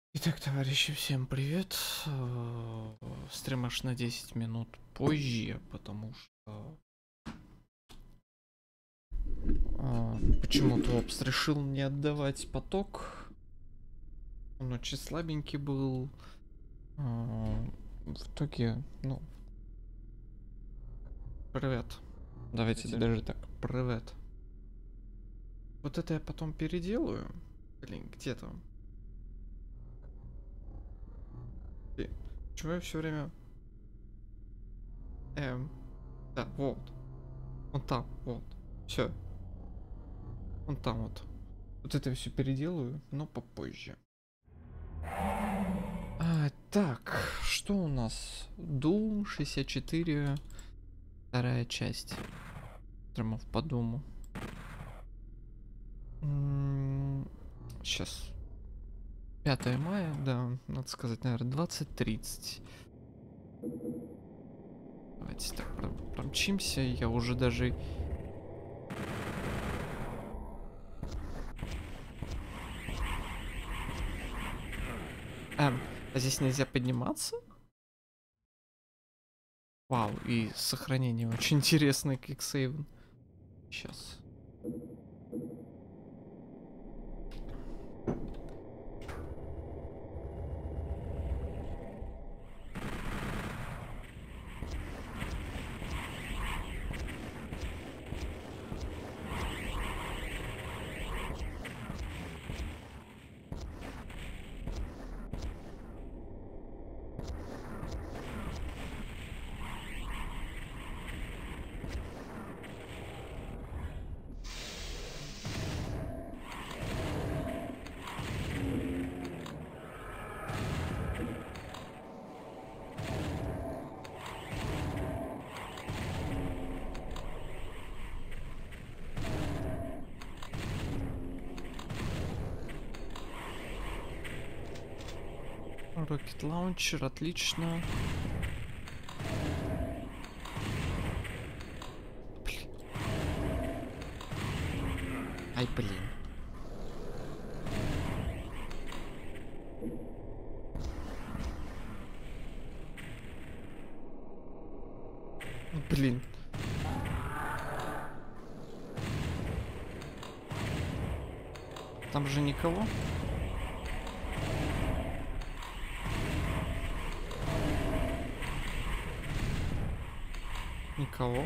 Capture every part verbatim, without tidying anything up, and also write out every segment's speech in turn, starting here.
Итак, товарищи, всем привет. Э, Стрим аж на десять минут позже, потому что э, почему-то Опс решил не отдавать поток. Он очень слабенький был. Э, В итоге, ну, привет. Давайте даже так, привет. Вот это я потом переделаю. Блин, где там? Блин, Почему я все время... Эм, да, вот. Он там, вот. Все. Вон там вот. Вот это все переделаю, но попозже. А, так, что у нас? Doom шестьдесят четыре, вторая часть. Стримов по Думу. Сейчас. пятое мая, да, надо сказать, наверное, двадцать тридцать. Давайте так пром- промчимся, я уже даже... А, а здесь нельзя подниматься? Вау, и сохранение очень интересное, киксейвен. Сейчас. Rocket Launcher, отлично. Блин. Ай, блин. Блин. Там же никого. Никого.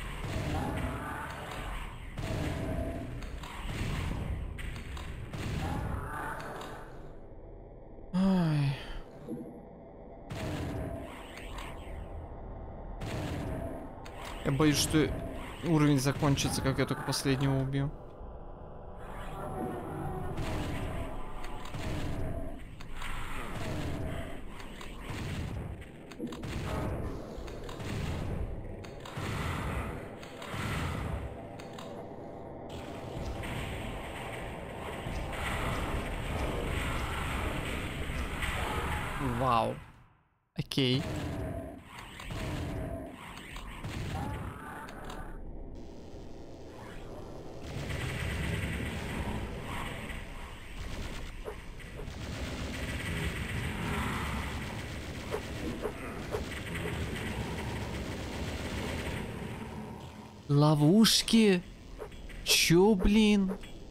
Ай. Я боюсь, что уровень закончится, как я только последнего убью. Вау. Окей. Ловушки? Чё, блин?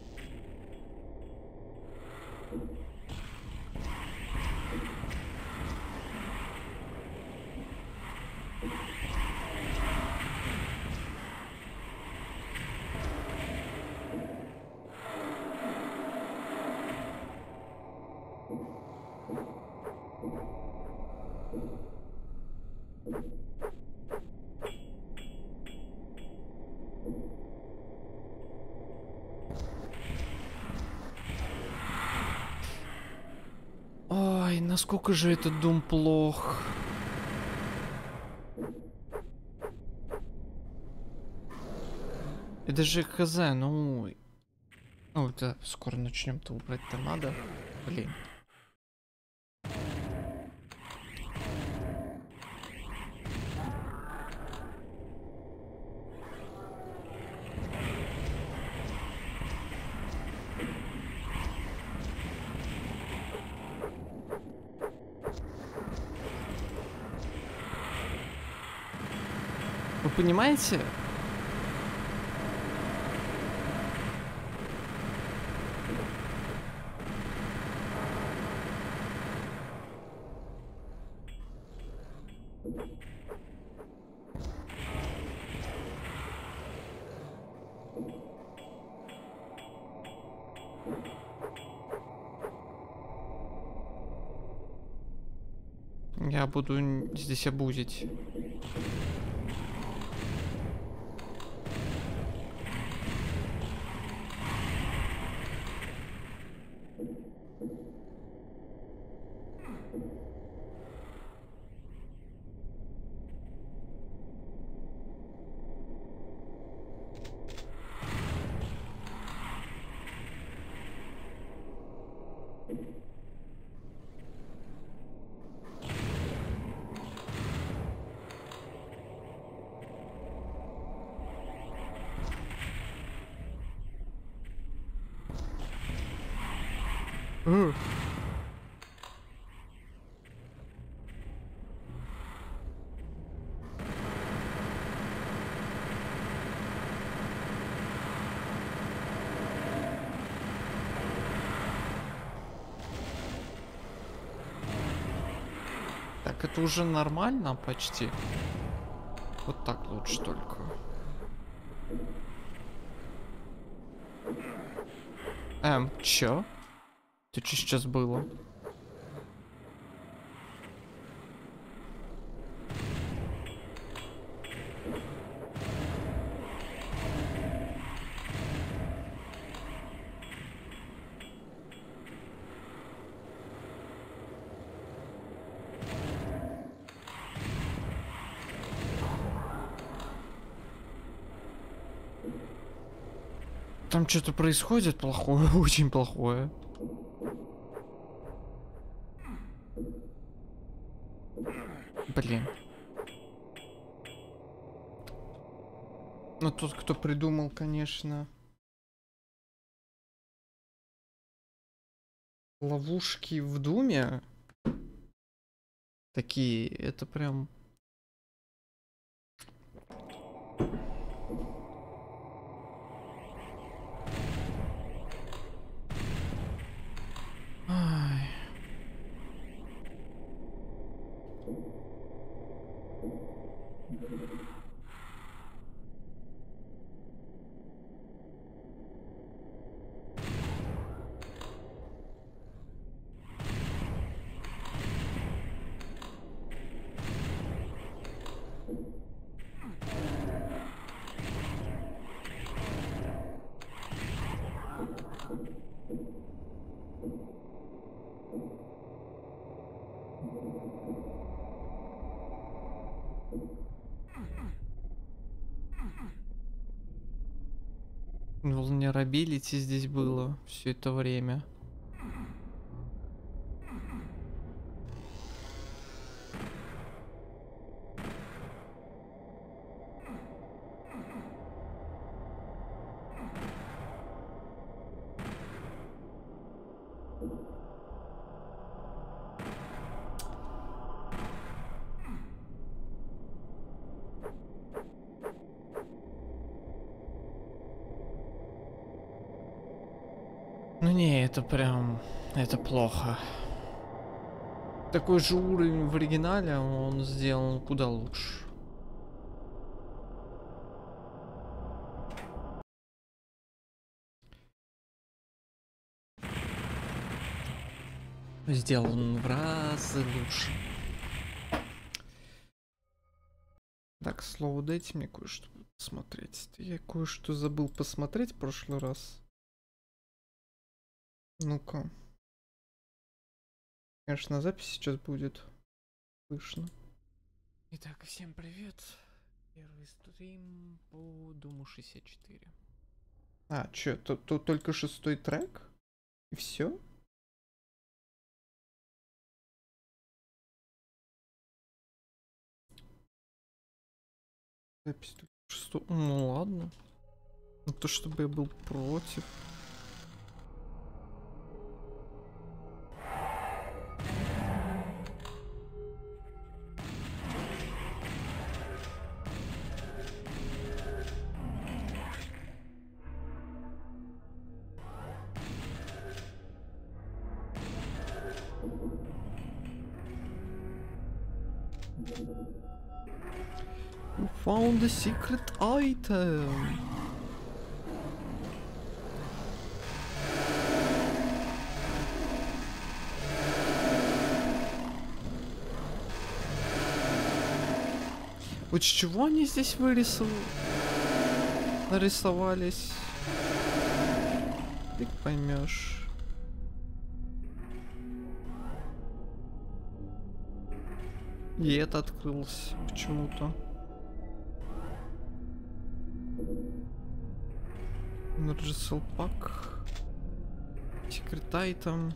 Ой, насколько же этот дом плох. Это же хз, ну... Ну, это скоро начнем-то убрать-то надо. Блин. Вы понимаете? Я буду здесь обузить. Uh. Так, это уже нормально почти. Вот так лучше только. Эм, чё? Это что сейчас было? Там что-то происходит плохое, очень плохое. Блин. Ну тот, кто придумал, конечно, ловушки в Думе такие, это прям... Ай. Vulnerability здесь было все это время. Ну не, это прям... Это плохо. Такой же уровень в оригинале, он сделан куда лучше. Сделан в разы лучше. Так, слово дайте мне кое-что посмотреть. Я кое-что забыл посмотреть в прошлый раз. Ну-ка. Конечно, запись сейчас будет слышно. Итак, всем привет. Первый стрим по Думу шестьдесят четыре. А, чё, тут, тут только шестой трек? И все? Запись только шестой. Ну ладно. Ну то, чтобы я был против. You found a secret item. Вот с чего они здесь вырисовали? Нарисовались? Ты поймешь. И это открылось почему-то. Energy пак. Secret item.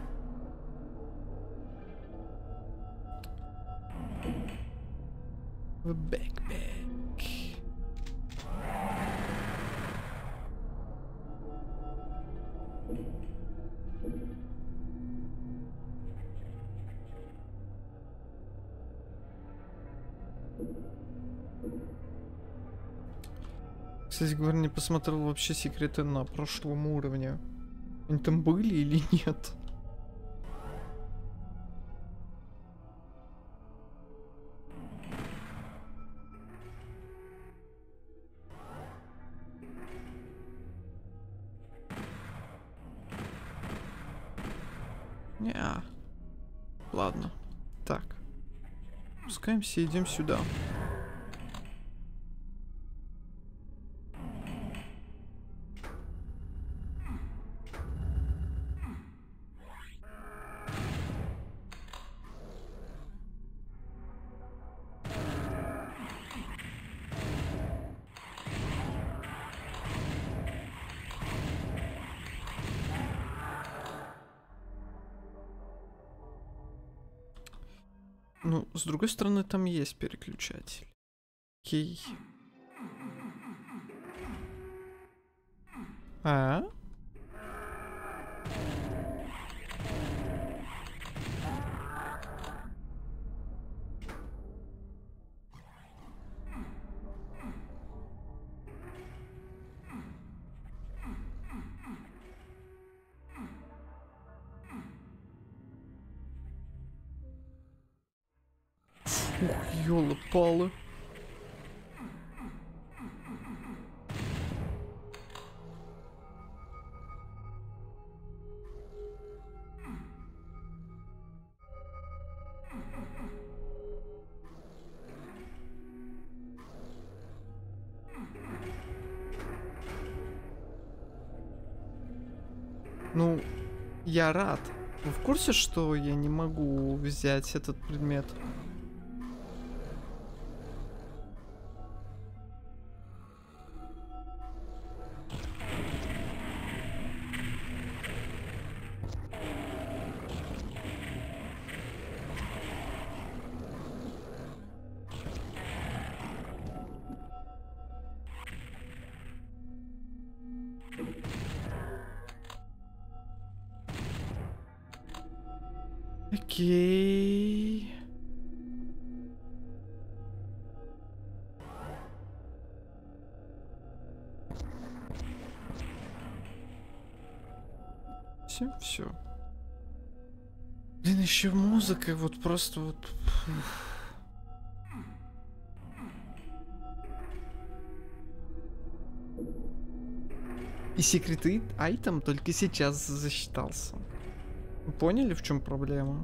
The backpack. Кстати говоря, не посмотрел вообще секреты на прошлом уровне. Они там были или нет? Неа. Ладно. Так. Спускаемся и идем сюда. Ну, с другой стороны, там есть переключатель. Окей. А? Ух, ёлы-палы. Ну, я рад. Вы в курсе, что я не могу взять этот предмет? Окей. Все, все. Блин, еще музыка, вот просто вот. И секреты айтем только сейчас засчитался. Вы поняли, в чем проблема?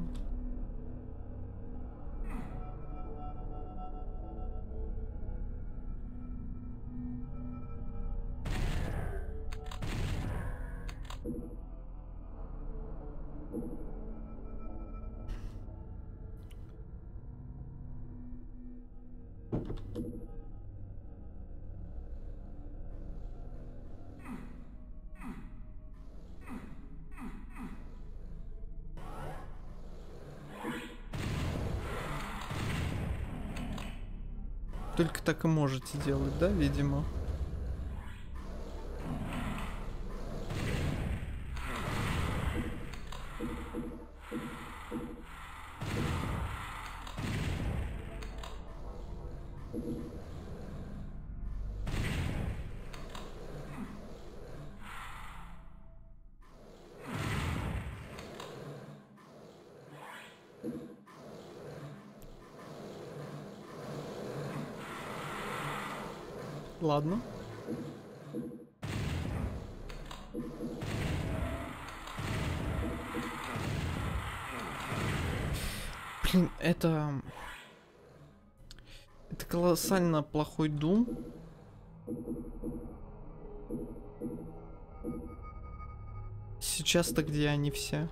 Только так и можете делать, да, видимо? Ладно. Блин, это... Это колоссально плохой дум. Сейчас-то где они все?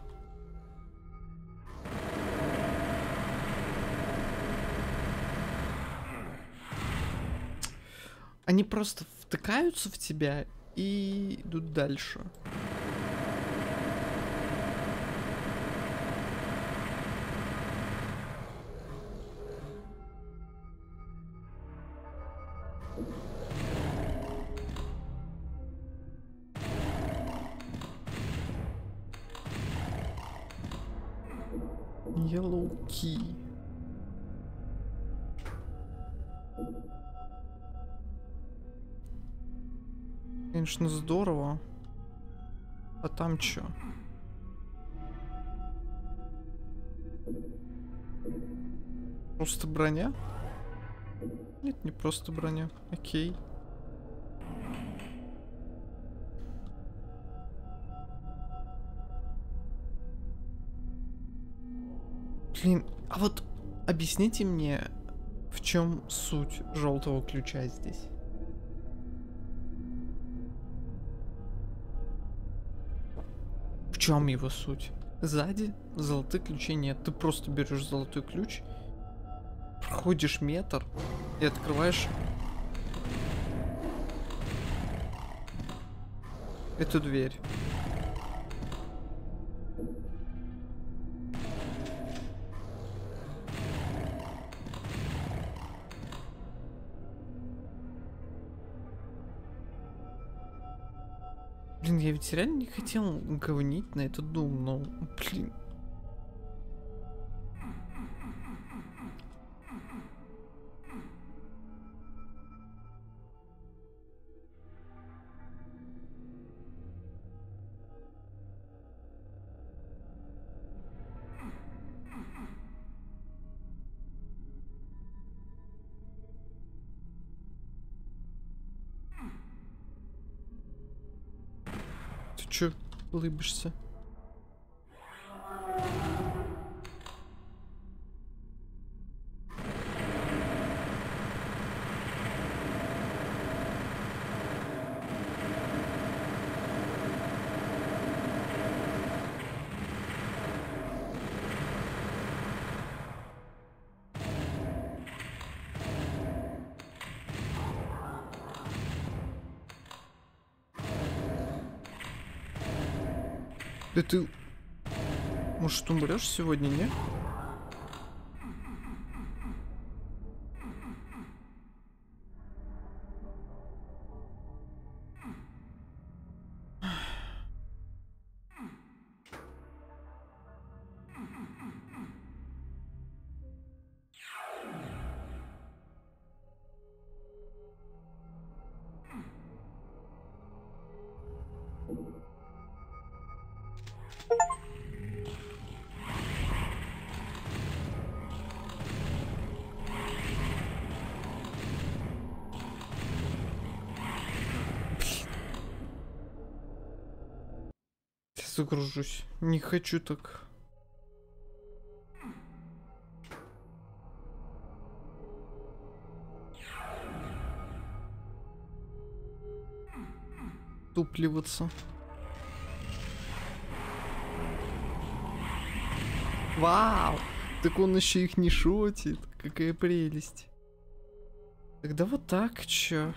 Они просто втыкаются в тебя и идут дальше. Yellow key. Конечно, здорово. А там чё? Просто броня? Нет, не просто броня. Окей. Блин, а вот объясните мне, в чем суть желтого ключа здесь? В чем его суть? Сзади золотых ключей нет. Ты просто берешь золотой ключ, проходишь метр и открываешь эту дверь. Блин, я ведь реально не хотел говнить на этот дум, но, блин. Ты чё улыбишься? Да ты... Может, умрешь сегодня, не? Загружусь. Не хочу так. Тупливаться. Вау! Так он еще их не шутит. Какая прелесть. Тогда вот так, чё?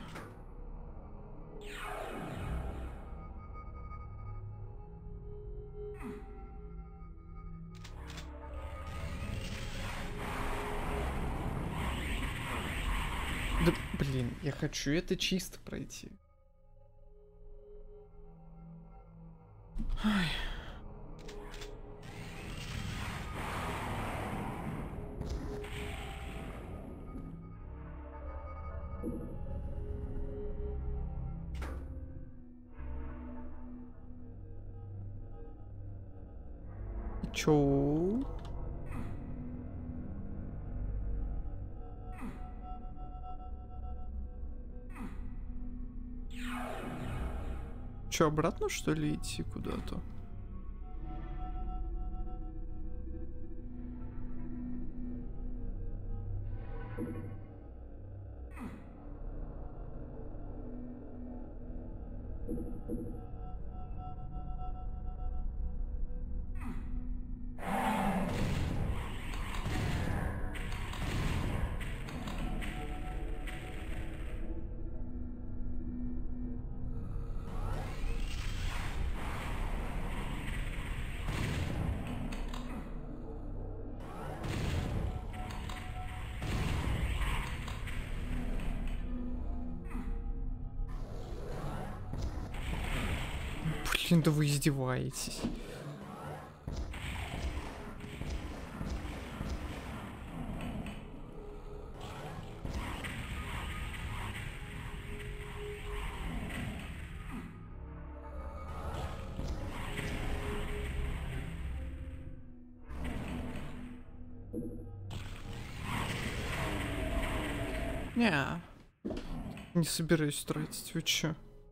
Да, блин, я хочу это чисто пройти. Ай. Чё? Че, обратно что ли идти куда-то? Блин, да вы издеваетесь. Не, не собираюсь тратить, вы чё?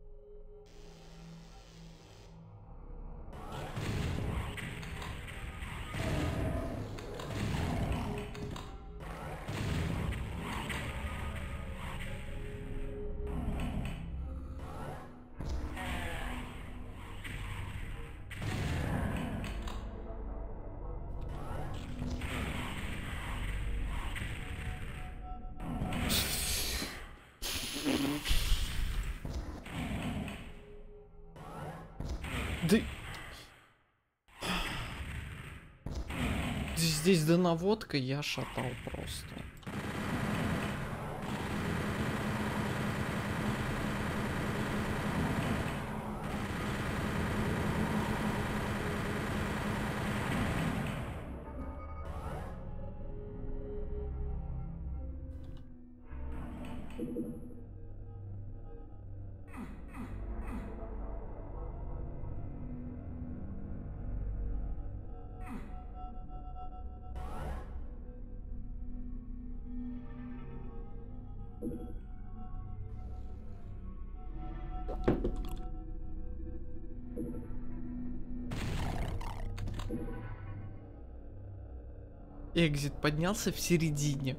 Да... Здесь да наводка, я шатал просто. Экзит поднялся в середине.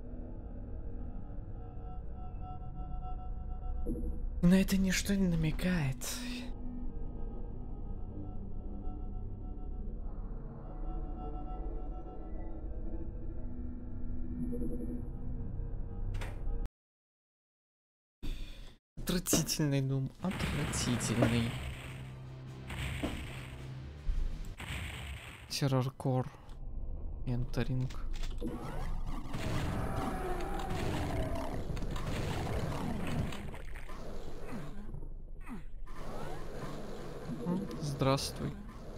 На это ничто не намекает. Отвратительный дум, отвратительный. Терроркор. Энтеринг. Здравствуй.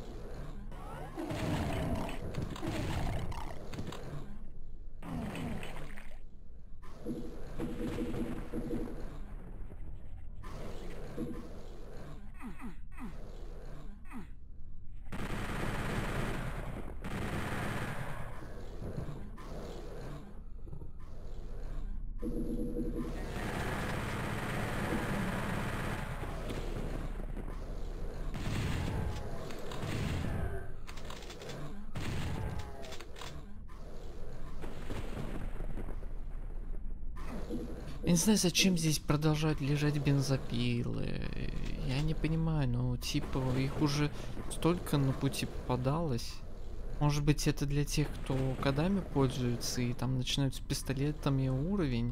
Я не знаю, зачем здесь продолжают лежать бензопилы. Я не понимаю, ну, типа, их уже столько на пути попадалось. Может быть, это для тех, кто кодами пользуется и там начинают с пистолетами уровень.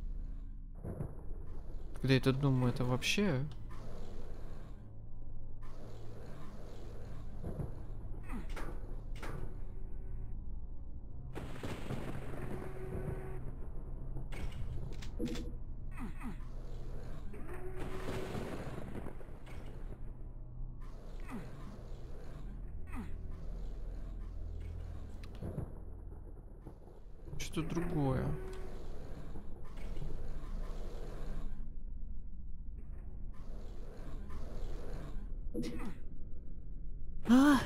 Когда я это думаю, это вообще... Что-то другое. А?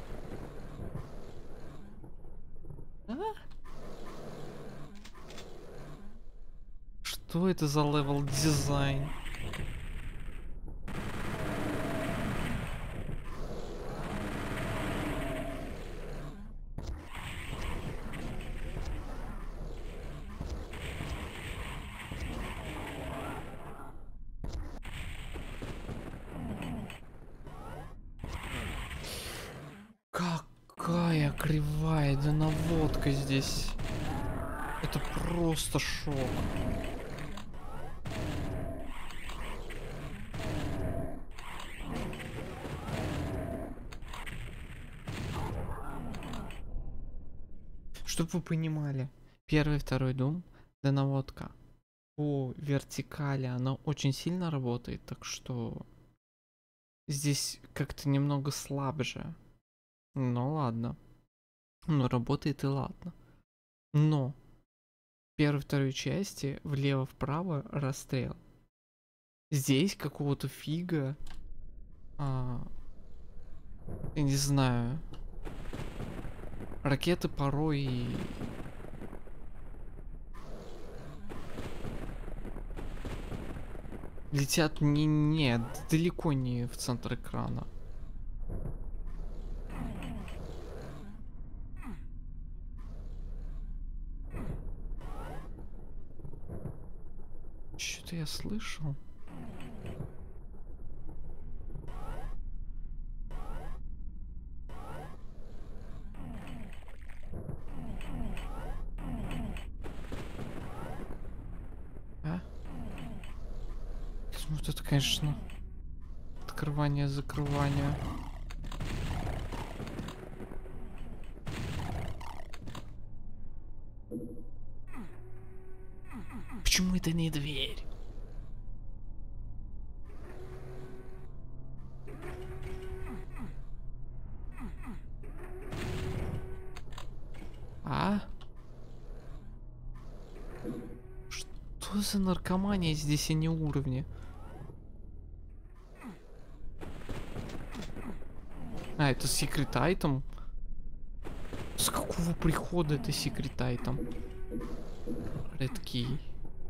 А? Что это за левел дизайн? Какая да наводка здесь. Это просто шок. Чтоб вы понимали, первый, второй дом, да наводка по вертикали, она очень сильно работает, так что здесь как-то немного слабже. Ну ладно. Ну работает и ладно. Но в первой, второй части влево-вправо расстрел. Здесь какого-то фига, а, я не знаю, ракеты порой летят не, не далеко не в центр экрана. Что-то я слышал. А? Вот это, конечно, открывание, закрывание. Почему это не дверь? А? Что за наркомания здесь и не уровни? А, это секрет айтем? С какого прихода это секрет айтем? Red key.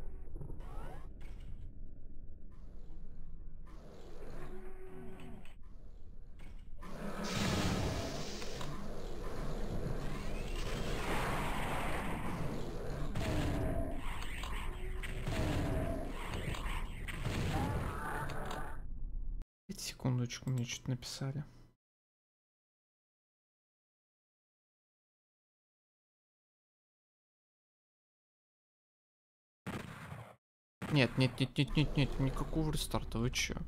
Секундочку, мне что-то написали. Нет, нет, нет, нет, нет, нет, никакого рестарта, вы чё?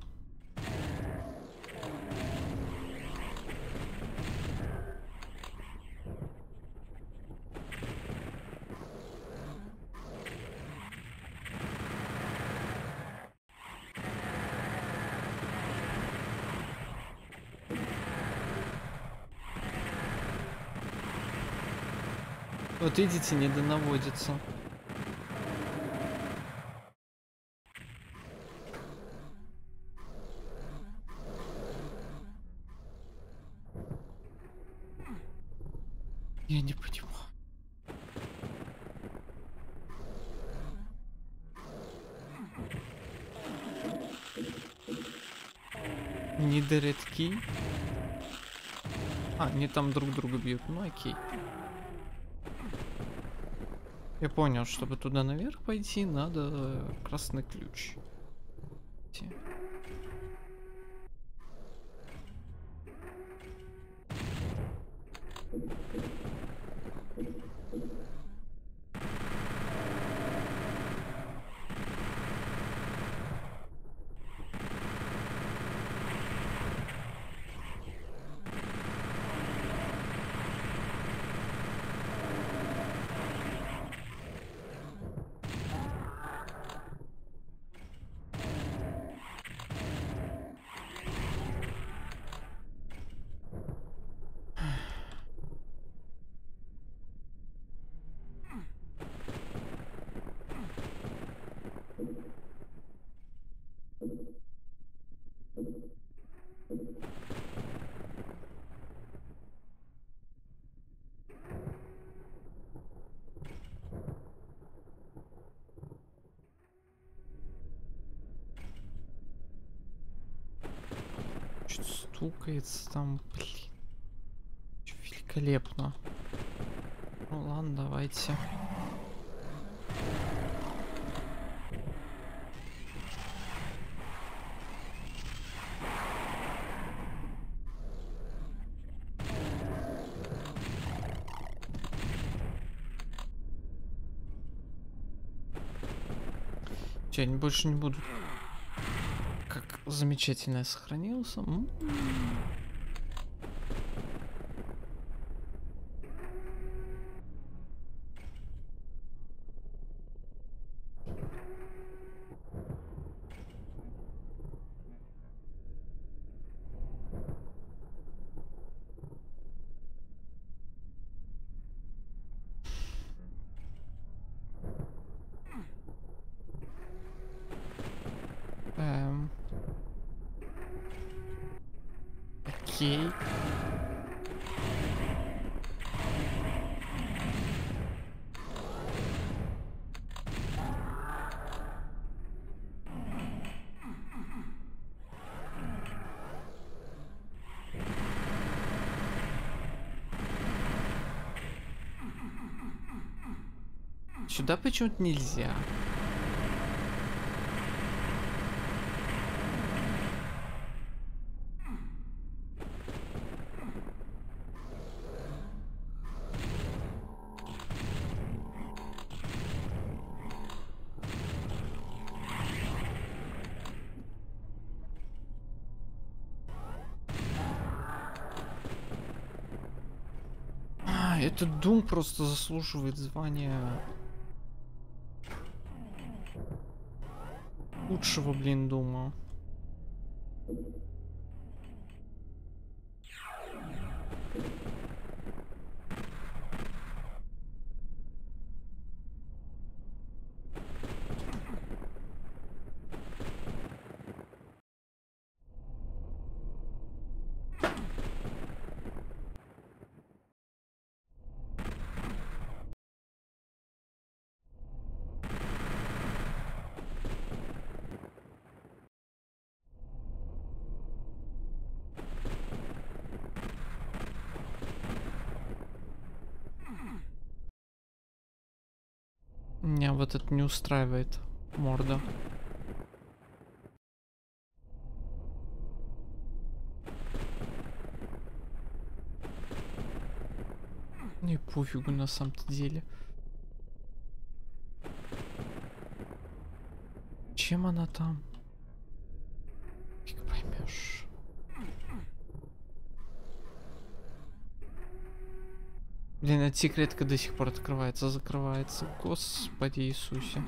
Вот видите, не донаводится. Я не понимаю. Не доредки. А, они там друг друга бьют. Ну окей. Я понял, чтобы туда наверх пойти, надо красный ключ. Что-то стукается там, блин. Великолепно. Ну ладно, давайте. Я не больше не буду. Как замечательно я сохранился. М -м -м. Эм. Окей. Сюда почему-то нельзя. А, этот Doom просто заслуживает звания лучшего, блин, Дума. Меня вот это не устраивает, морда. Мне пофигу на самом-то деле. Чем она там? Фиг поймешь. Блин, эта секретка до сих пор открывается, закрывается. Господи Иисусе.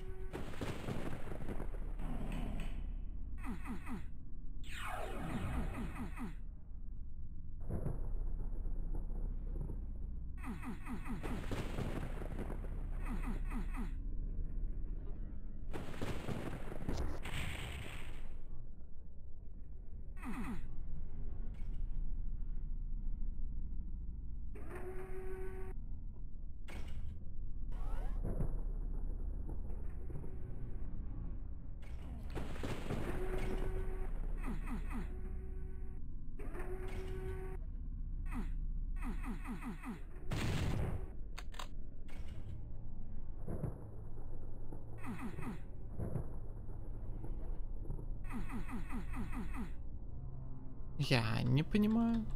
Я не понимаю.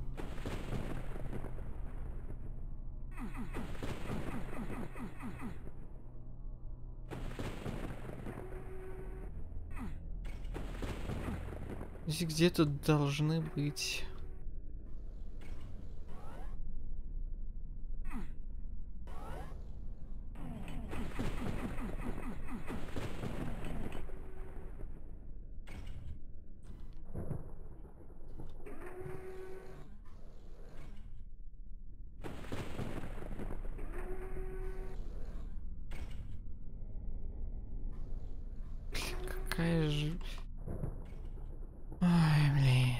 Здесь где-то должны быть... Какая же... Ой, блин.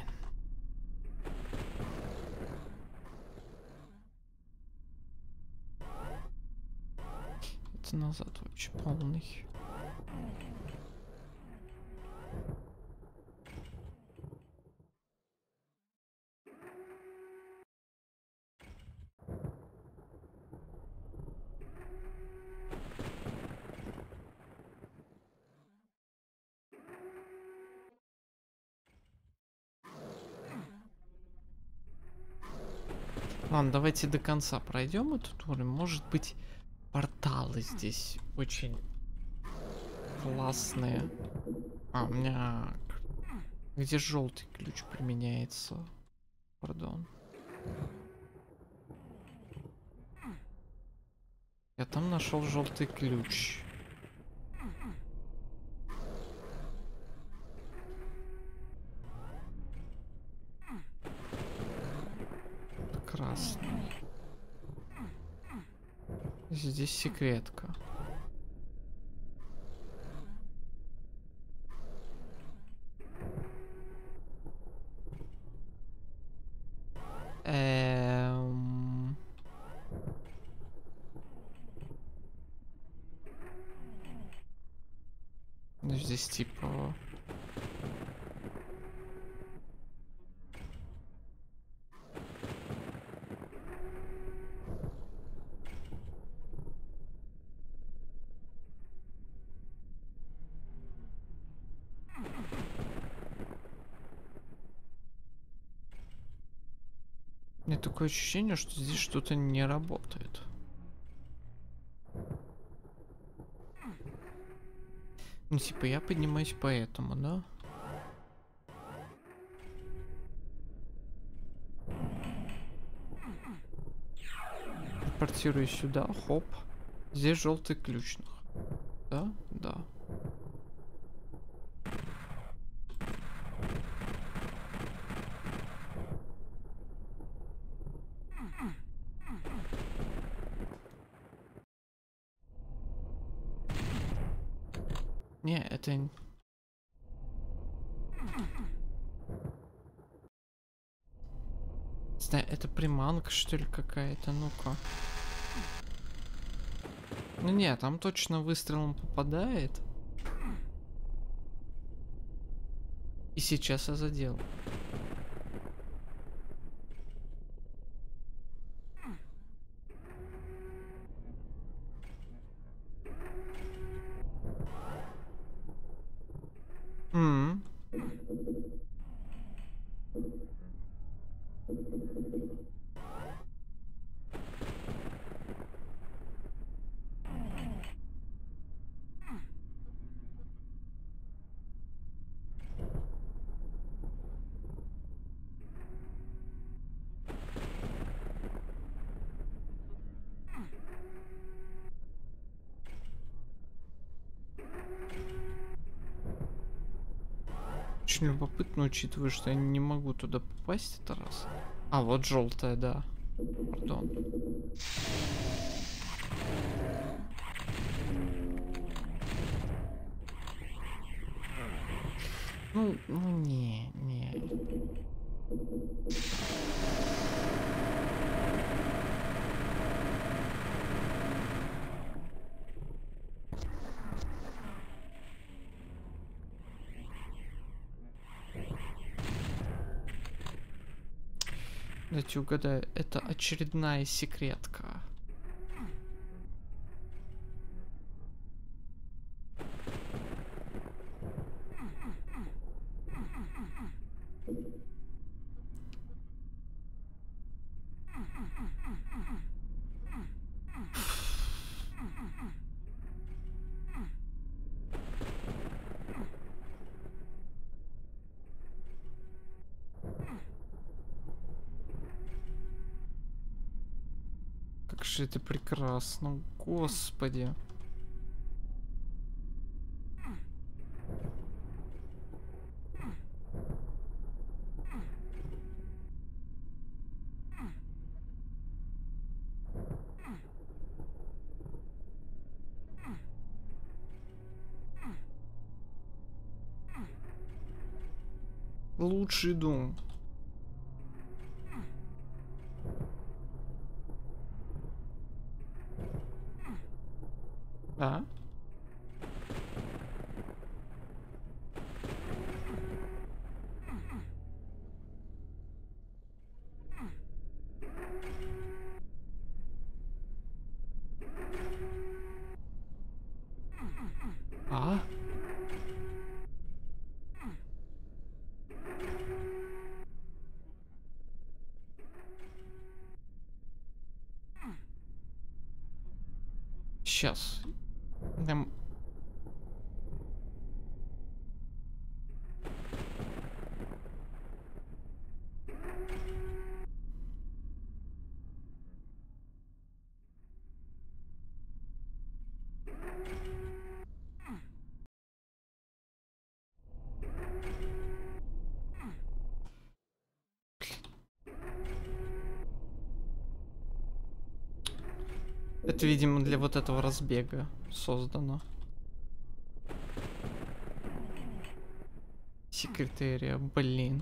Это назад вообще полный. Ладно, давайте до конца пройдем эту тур. Может быть, порталы здесь очень классные. А, у меня... Где желтый ключ применяется? Пардон. Я там нашел желтый ключ. Красный. Здесь секретка. Эм... Здесь типа... У меня такое ощущение, что здесь что-то не работает. Ну, типа, я поднимаюсь по этому, да? Телепортирую сюда, хоп. Здесь желтый ключ. Да? Да. Не, это... Знаю, это приманка, что ли, какая-то? Ну-ка. Ну не, там точно выстрелом попадает. И сейчас я задел. М. Очень любопытно, учитывая, что я не могу туда попасть это раз. А, вот желтая, да. Пардон. Ну, ну не, не. Дайте угадаю, это очередная секретка. Как же это прекрасно, господи. Лучший дом. А? А? Сейчас. Нам... Это, видимо, для вот этого разбега создано. Секретария, блин.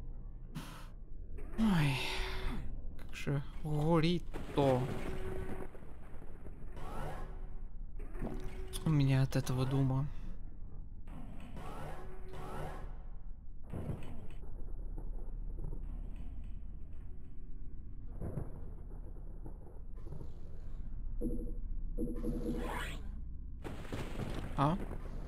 Ой, как же горит-то. У меня от этого дума. А?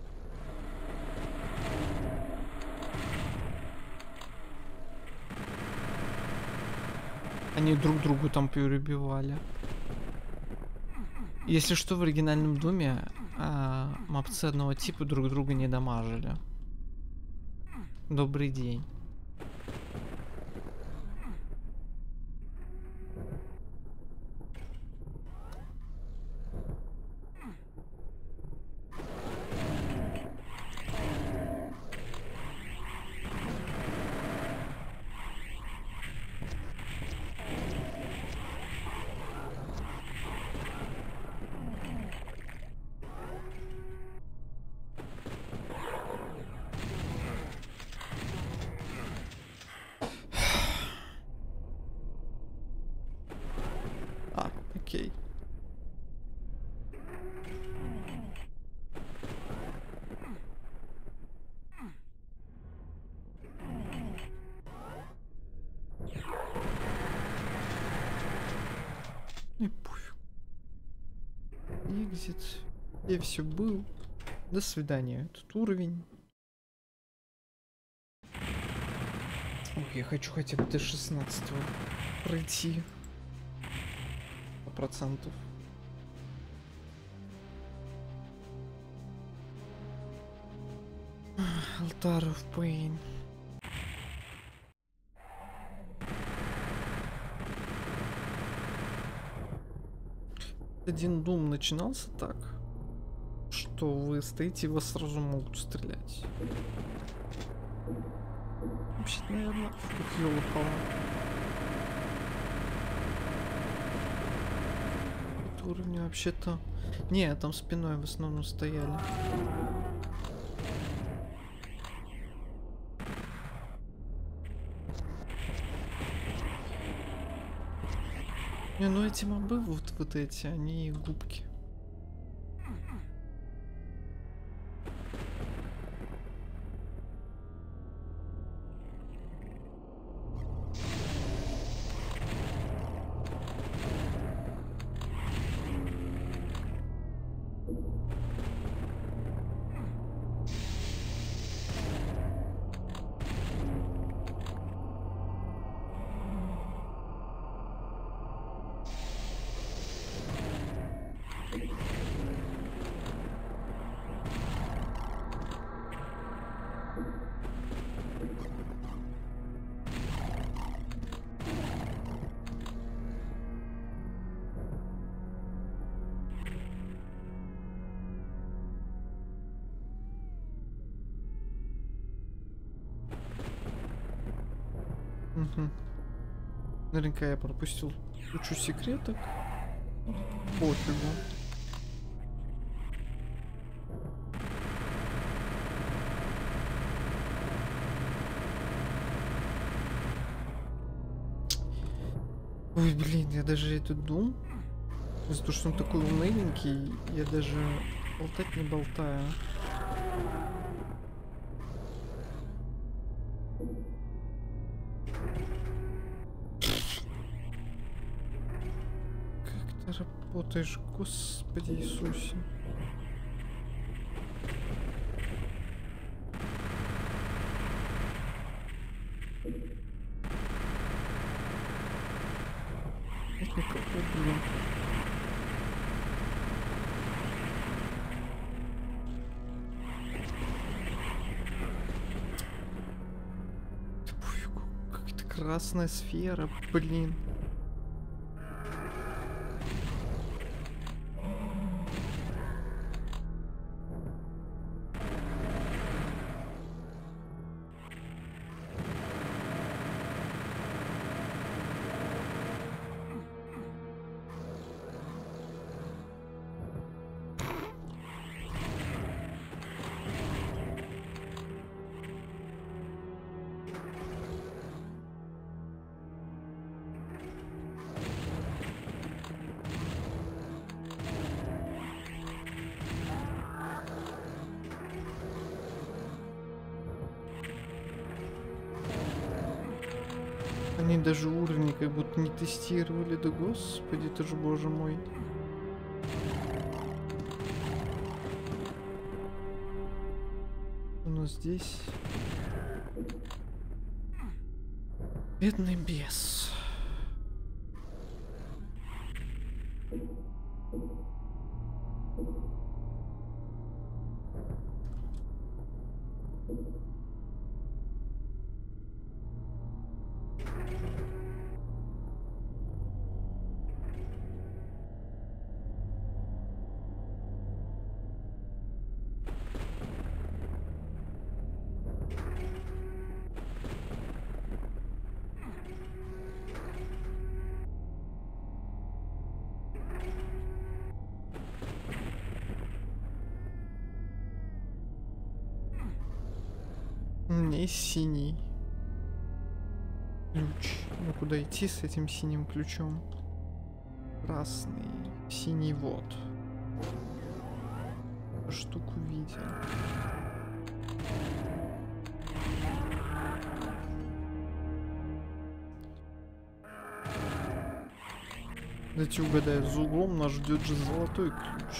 Они друг другу там перебивали. Если что, в оригинальном доме а, мопцы одного типа друг друга не дамажили. Добрый день. А, окей. И пофиг. Экзит. Я все был. До свидания. Этот уровень. Ой, я хочу хотя бы до шестнадцатого пройти. Сто процентов. Altar of Pain. Один дум начинался так, что вы стоите и вас сразу могут стрелять. Вообще, наверное, ух, ёлопала. Это уровень вообще-то... Не, там спиной в основном стояли. Не, ну эти мобы, вот, вот эти, они губки. Угу. Наверняка я пропустил кучу секреток. Пофигу. Ой, блин, я даже этот дум, из-за того, что он такой уныленький, я даже болтать не болтаю. Как ты работаешь, Господи Иисусе? Никакой проблем. Да пофигу, какая-то красная сфера, блин. Они даже уровни как будто не тестировали, да господи, ты же боже мой. У нас здесь бедный бес. У меня есть синий ключ. Ну куда идти с этим синим ключом? Красный, синий, вот. Эту штуку видел. Дайте угадаю, за углом нас ждет же золотой ключ.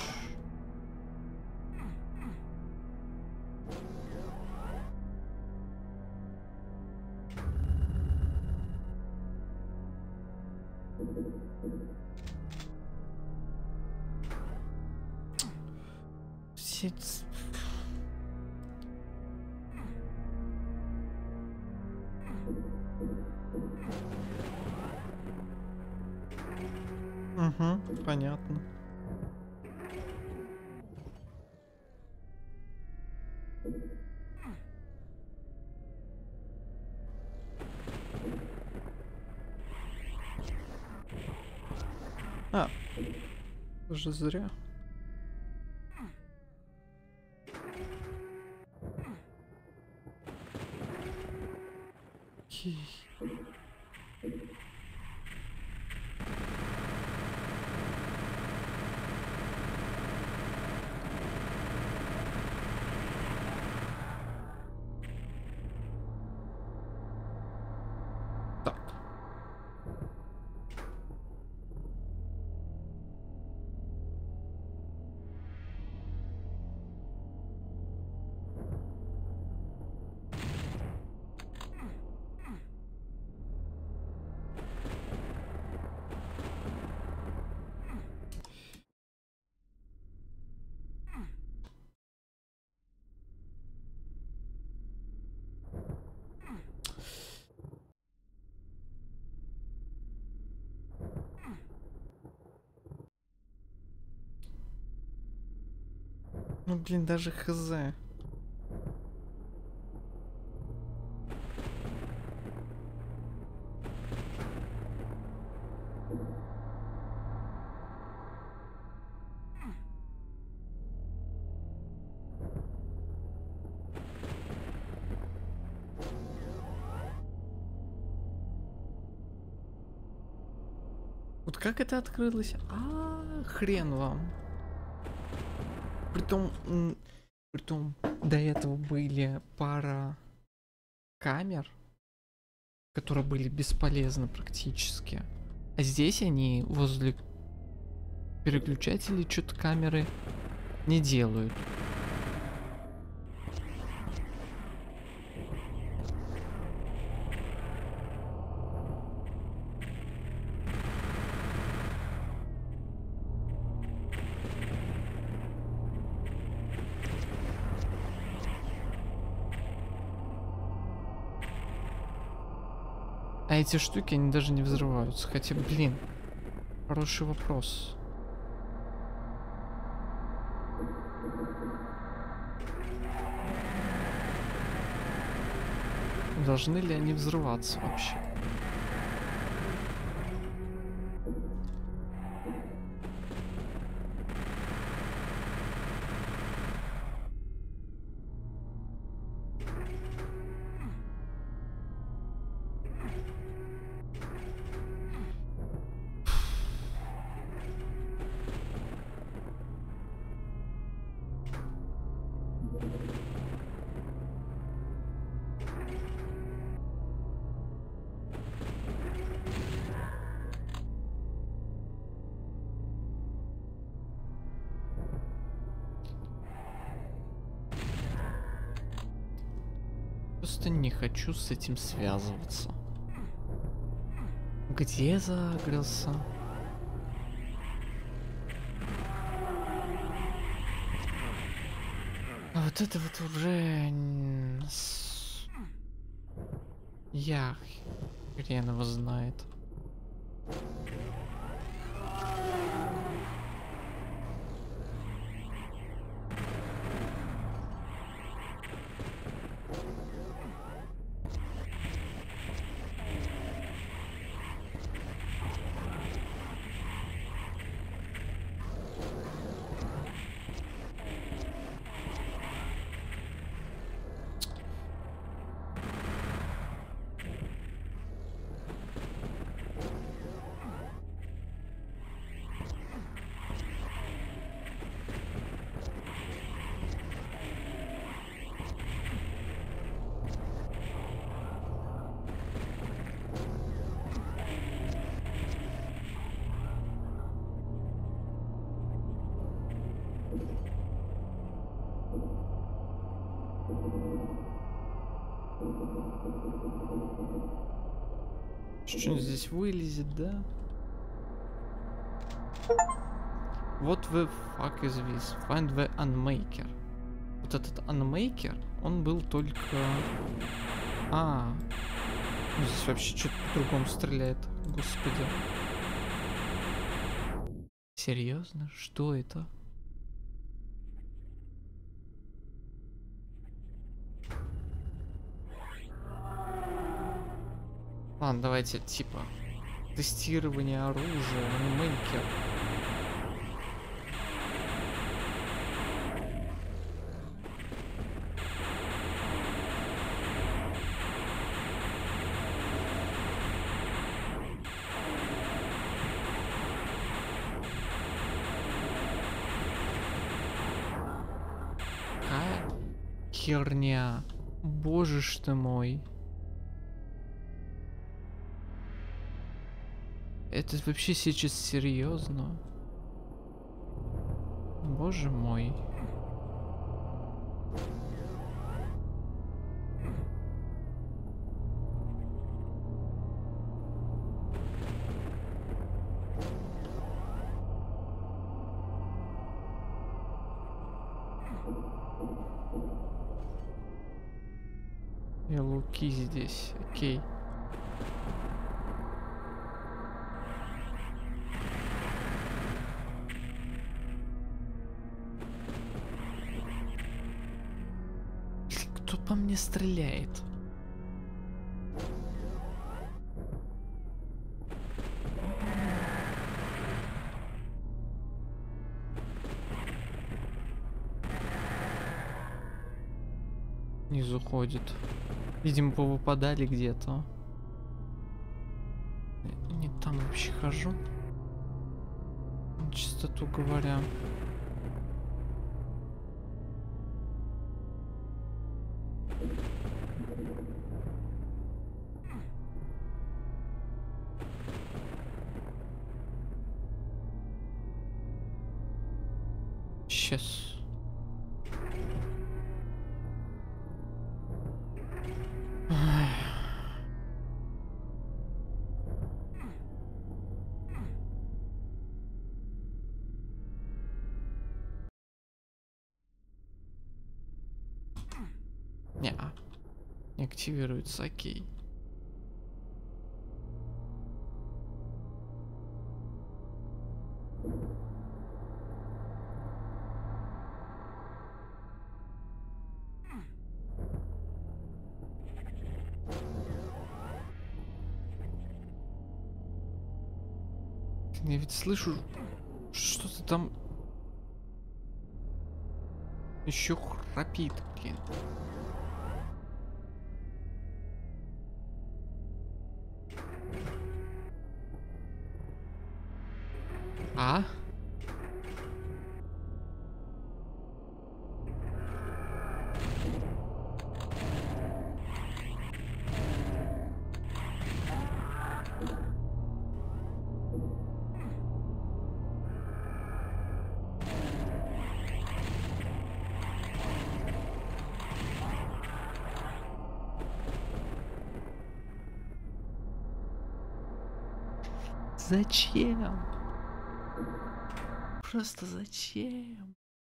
Сеть. Угу, понятно. А, уже зря. Окей. Так. Ну блин, даже хз. Вот как это открылось? А, хрен вам. Притом, м, притом до этого были пара камер, которые были бесполезны практически. А здесь они возле переключателей что-то камеры не делают. А эти штуки, они даже не взрываются. Хотя, блин, хороший вопрос. Должны ли они взрываться вообще? что-то не хочу с этим связываться. Где загрелся? А вот это вот уже... Я хрен его знает. Что-нибудь здесь вылезет, да? What the fuck is this? Find the unmaker. Вот этот unmaker, он был только... А, ну, здесь вообще что-то по-другому стреляет. Господи. Серьезно? Что это? Ладно, давайте типа тестирование оружия, анмейкер. Какая херня? Боже ж ты мой. Это вообще сейчас серьезно? Боже мой. И луки здесь, окей. Кто по мне стреляет? Низ уходит. Видимо, повыпадали где-то. Не там вообще хожу. Чистоту говоря. Сейчас. Не-а. Не активируется, окей. Я ведь слышу, что-то там еще храпит, блин. А? Зачем? Просто зачем?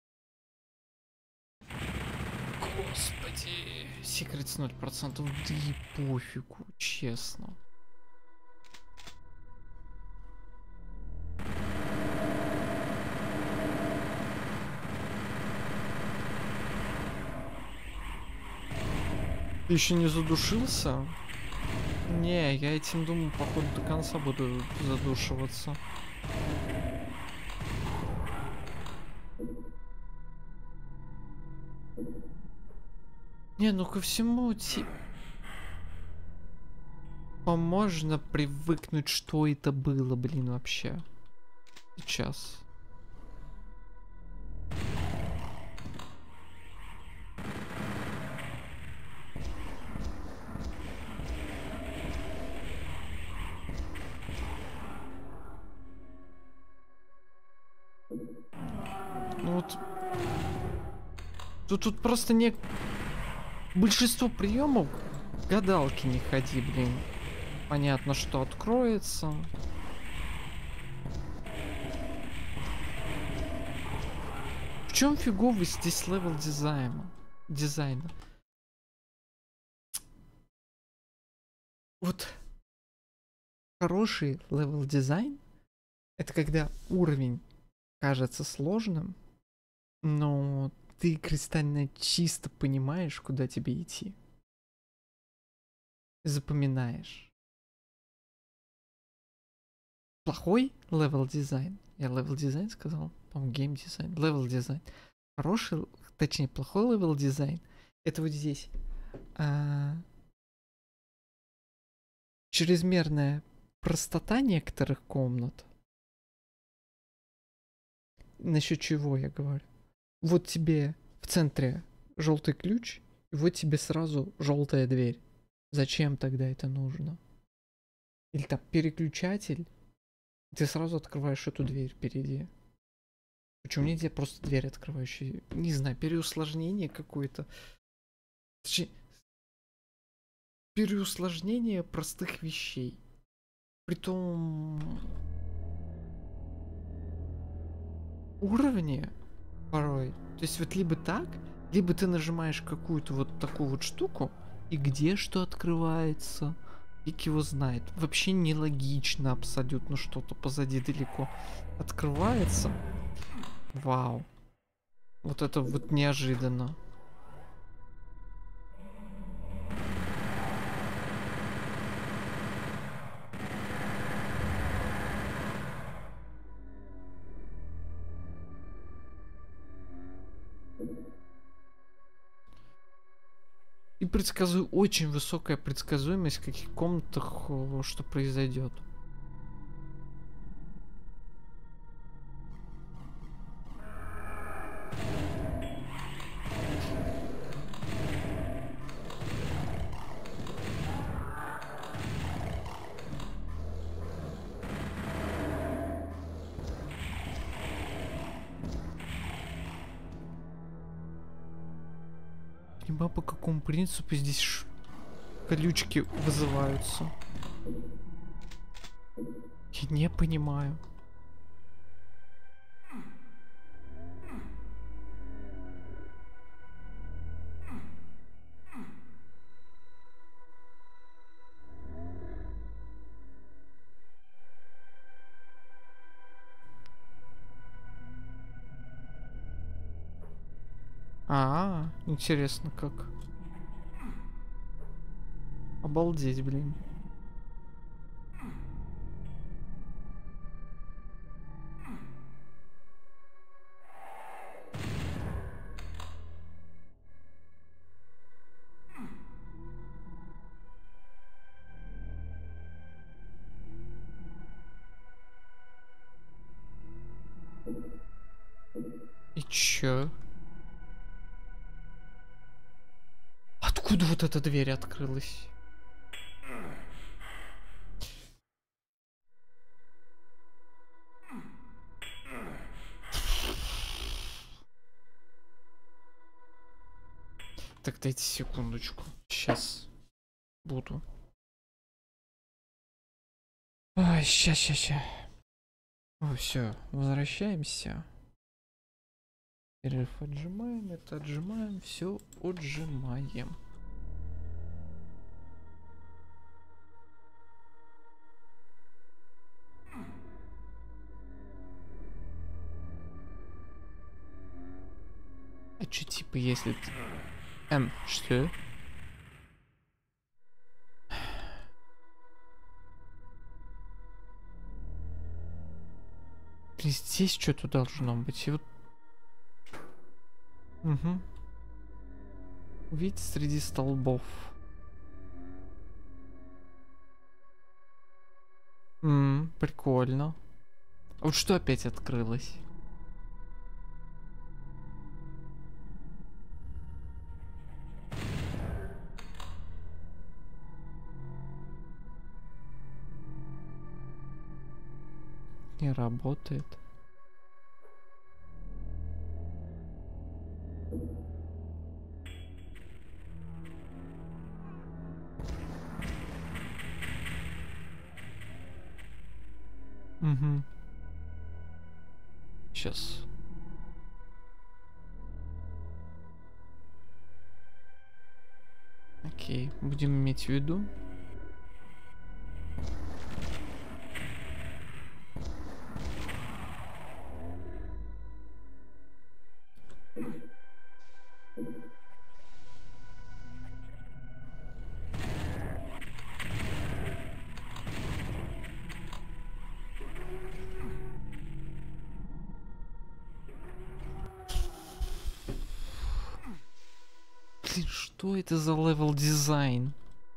Господи. Секретс ноль процентов. Да и пофигу, честно. Ты еще не задушился? Не, я этим думаю, походу до конца буду задушиваться. Не, ну ко всему типа можно привыкнуть, что это было, блин, вообще. Сейчас. Ну вот. Тут, тут просто не... Большинство приемов гадалки не ходи, блин. Понятно, что откроется. В чем фиговость здесь левел дизайна? Дизайна. Вот хороший левел дизайн — это когда уровень кажется сложным, но ты кристально чисто понимаешь, куда тебе идти. Запоминаешь. Плохой левел дизайн. Я левел дизайн сказал? По-моему, гейм дизайн. Левел дизайн. Хороший, точнее, плохой левел дизайн — это вот здесь. А... Чрезмерная простота некоторых комнат. Насчет чего я говорю? Вот тебе в центре желтый ключ, и вот тебе сразу желтая дверь. Зачем тогда это нужно? Или там переключатель, ты сразу открываешь эту дверь впереди. Почему нельзя просто дверь открывающую? Не знаю, переусложнение какое-то. Точнее, переусложнение простых вещей. Притом уровни порой. То есть вот либо так, либо ты нажимаешь какую-то вот такую вот штуку, и где что открывается, фиг его знает. Вообще нелогично абсолютно, что-то позади далеко открывается. Вау. Вот это вот неожиданно. И предсказую, очень высокая предсказуемость, в каких комнатах что произойдет. Понимаю, по какому принципу здесь ш... колючки вызываются. Я не понимаю. А, интересно как. Обалдеть, блин. И чё? Откуда вот эта дверь открылась? Так, дайте секундочку. Сейчас буду. Ой, ща, ща, ща. О, все, возвращаемся. Перерыв отжимаем, это отжимаем, все отжимаем. А что типа если... Эм, что? Здесь что-то должно быть. И вот... Угу. Увидеть среди столбов. Ммм, прикольно. А вот что опять открылось? Не работает. Угу. Сейчас. Окей, будем иметь в виду. Блин, что это за левел дизайн?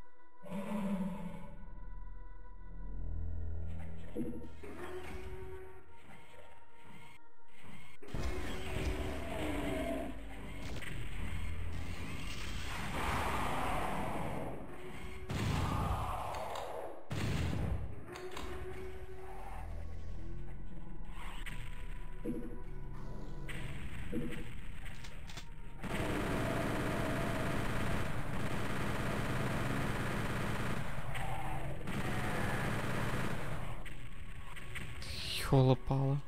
Ёлопало.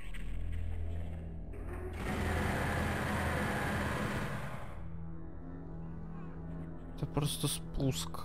Это просто спуск.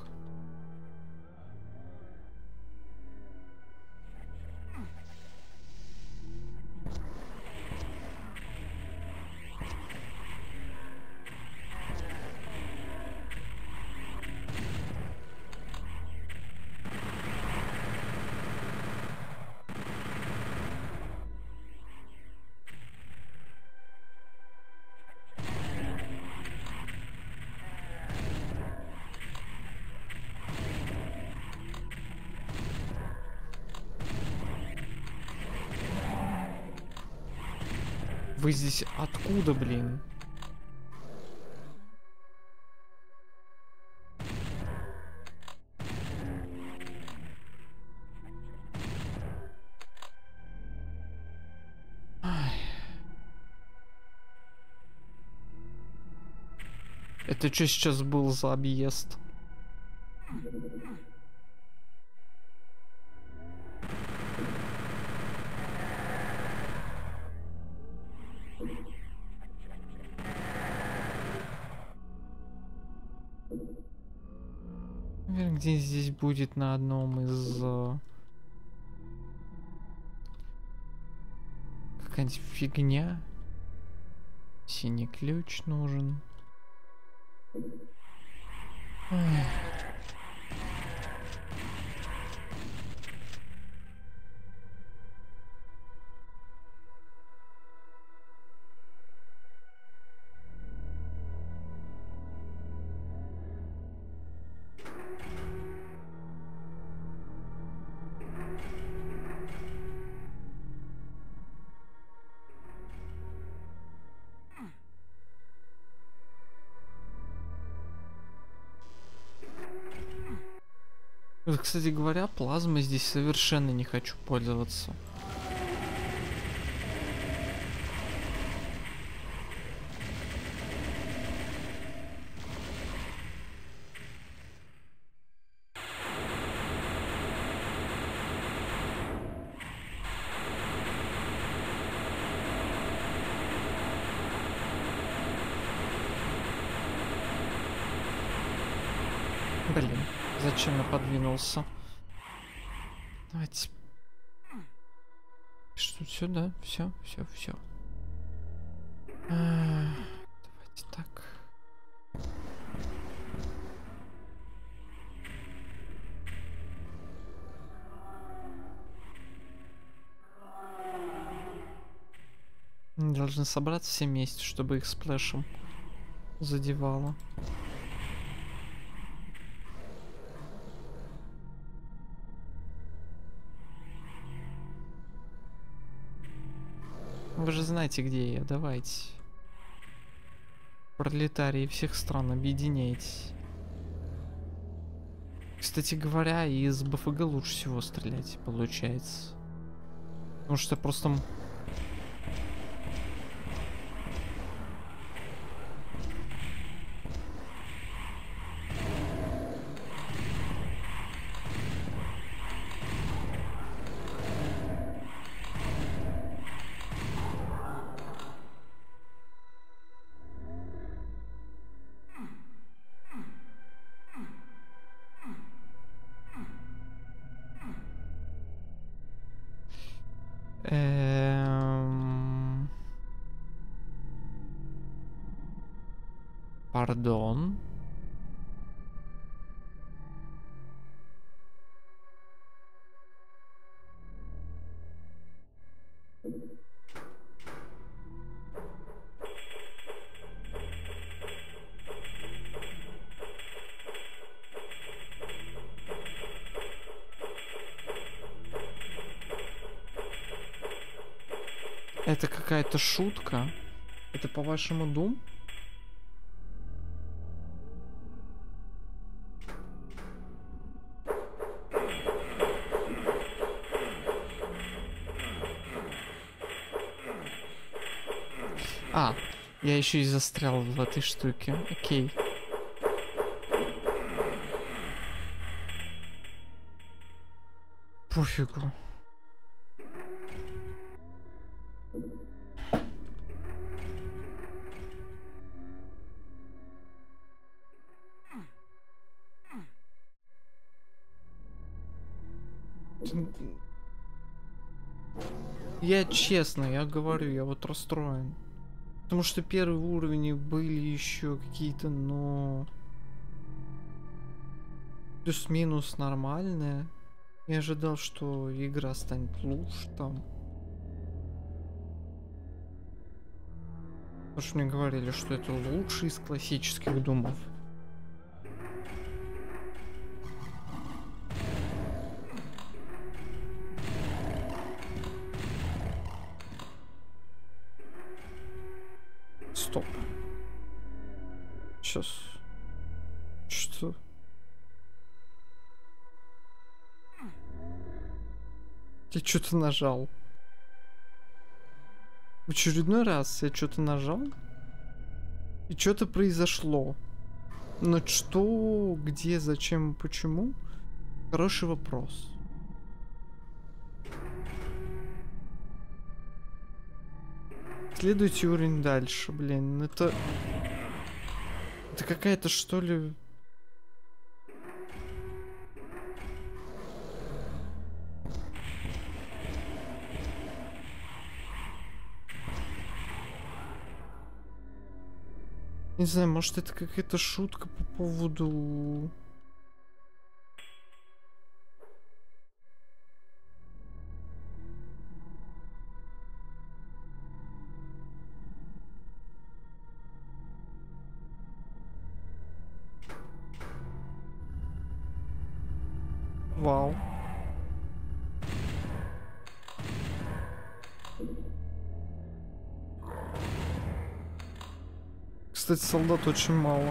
Вы здесь откуда, блин? Ай. Это что сейчас был за объезд? Наверное, где здесь будет на одном из... Uh... Какая-нибудь фигня. Синий ключ нужен. Ой. Вот, кстати говоря, плазмой здесь совершенно не хочу пользоваться. Блин, зачем я подвинулся? Давайте. Что сюда? Все, все, все. А, давайте так. Они должны собраться все вместе, чтобы их сплэшем задевало. Вы же знаете, где я. Давайте. Пролетарии всех стран, объединяйтесь. Кстати говоря, из БФГ лучше всего стрелять получается. Потому что просто... Эм... Пардон. Это какая-то шутка? Это по-вашему Doom? А, я еще и застрял в этой штуке. Окей. Пофигу. Я честно, я говорю, я вот расстроен. Потому что первые уровни были еще какие-то, но... плюс-минус нормальные. Я ожидал, что игра станет лучше там. Потому что мне говорили, что это лучший из классических думов. Стоп. Сейчас. Что? Я что-то нажал. В очередной раз я что-то нажал. И что-то произошло. Но что, где, зачем, почему? Хороший вопрос. Следуйте уровень дальше, блин. Это... Это какая-то, что ли... Не знаю, может это какая-то шутка по поводу... Вау. Кстати, солдат очень мало.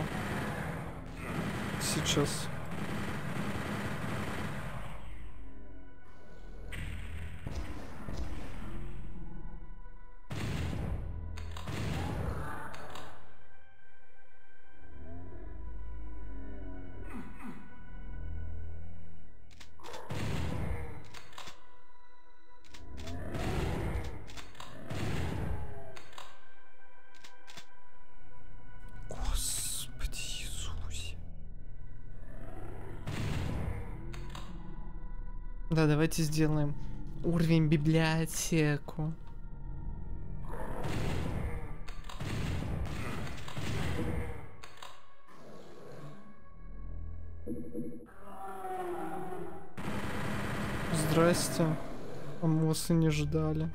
Сейчас. Да, давайте сделаем уровень библиотеку. Здрасте. А мы вас и не ждали.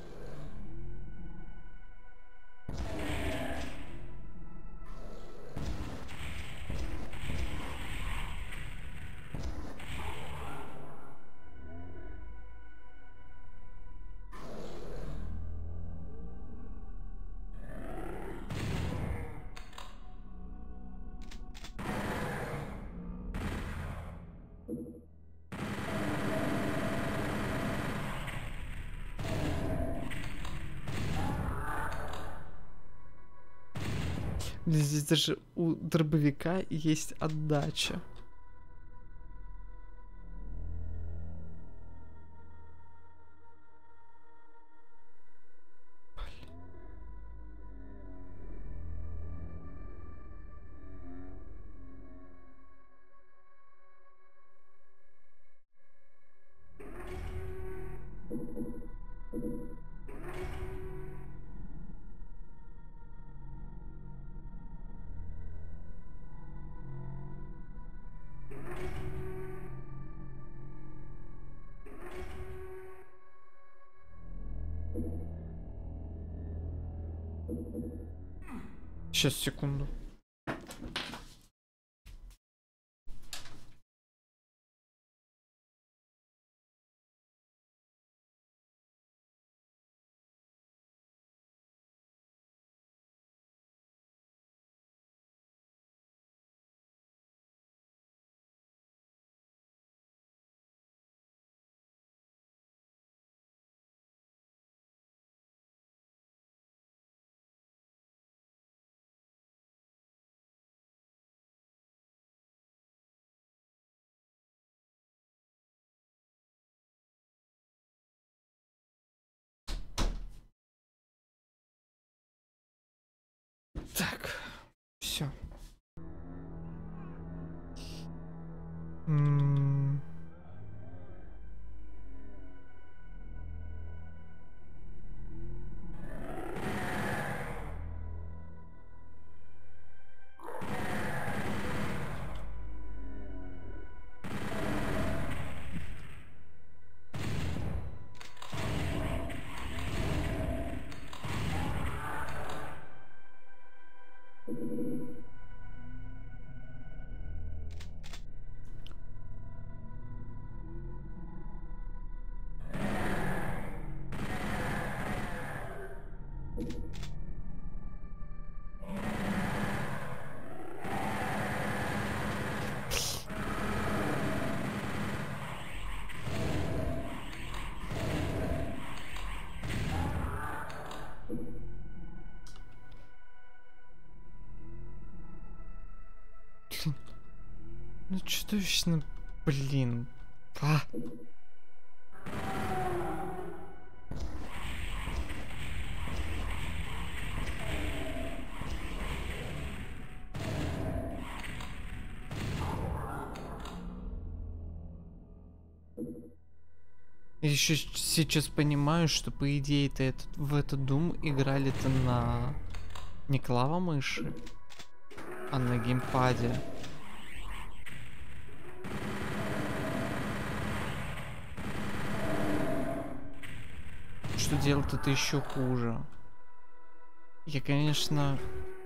Здесь даже у дробовика есть отдача. Сейчас, секунду. Так, все. М-м- Ну чудовищно, блин. А. Я еще сейчас понимаю, что по идее-то этот, в этот Doom играли-то на не клавомыши, а на геймпаде. Что делать это еще хуже. Я, конечно...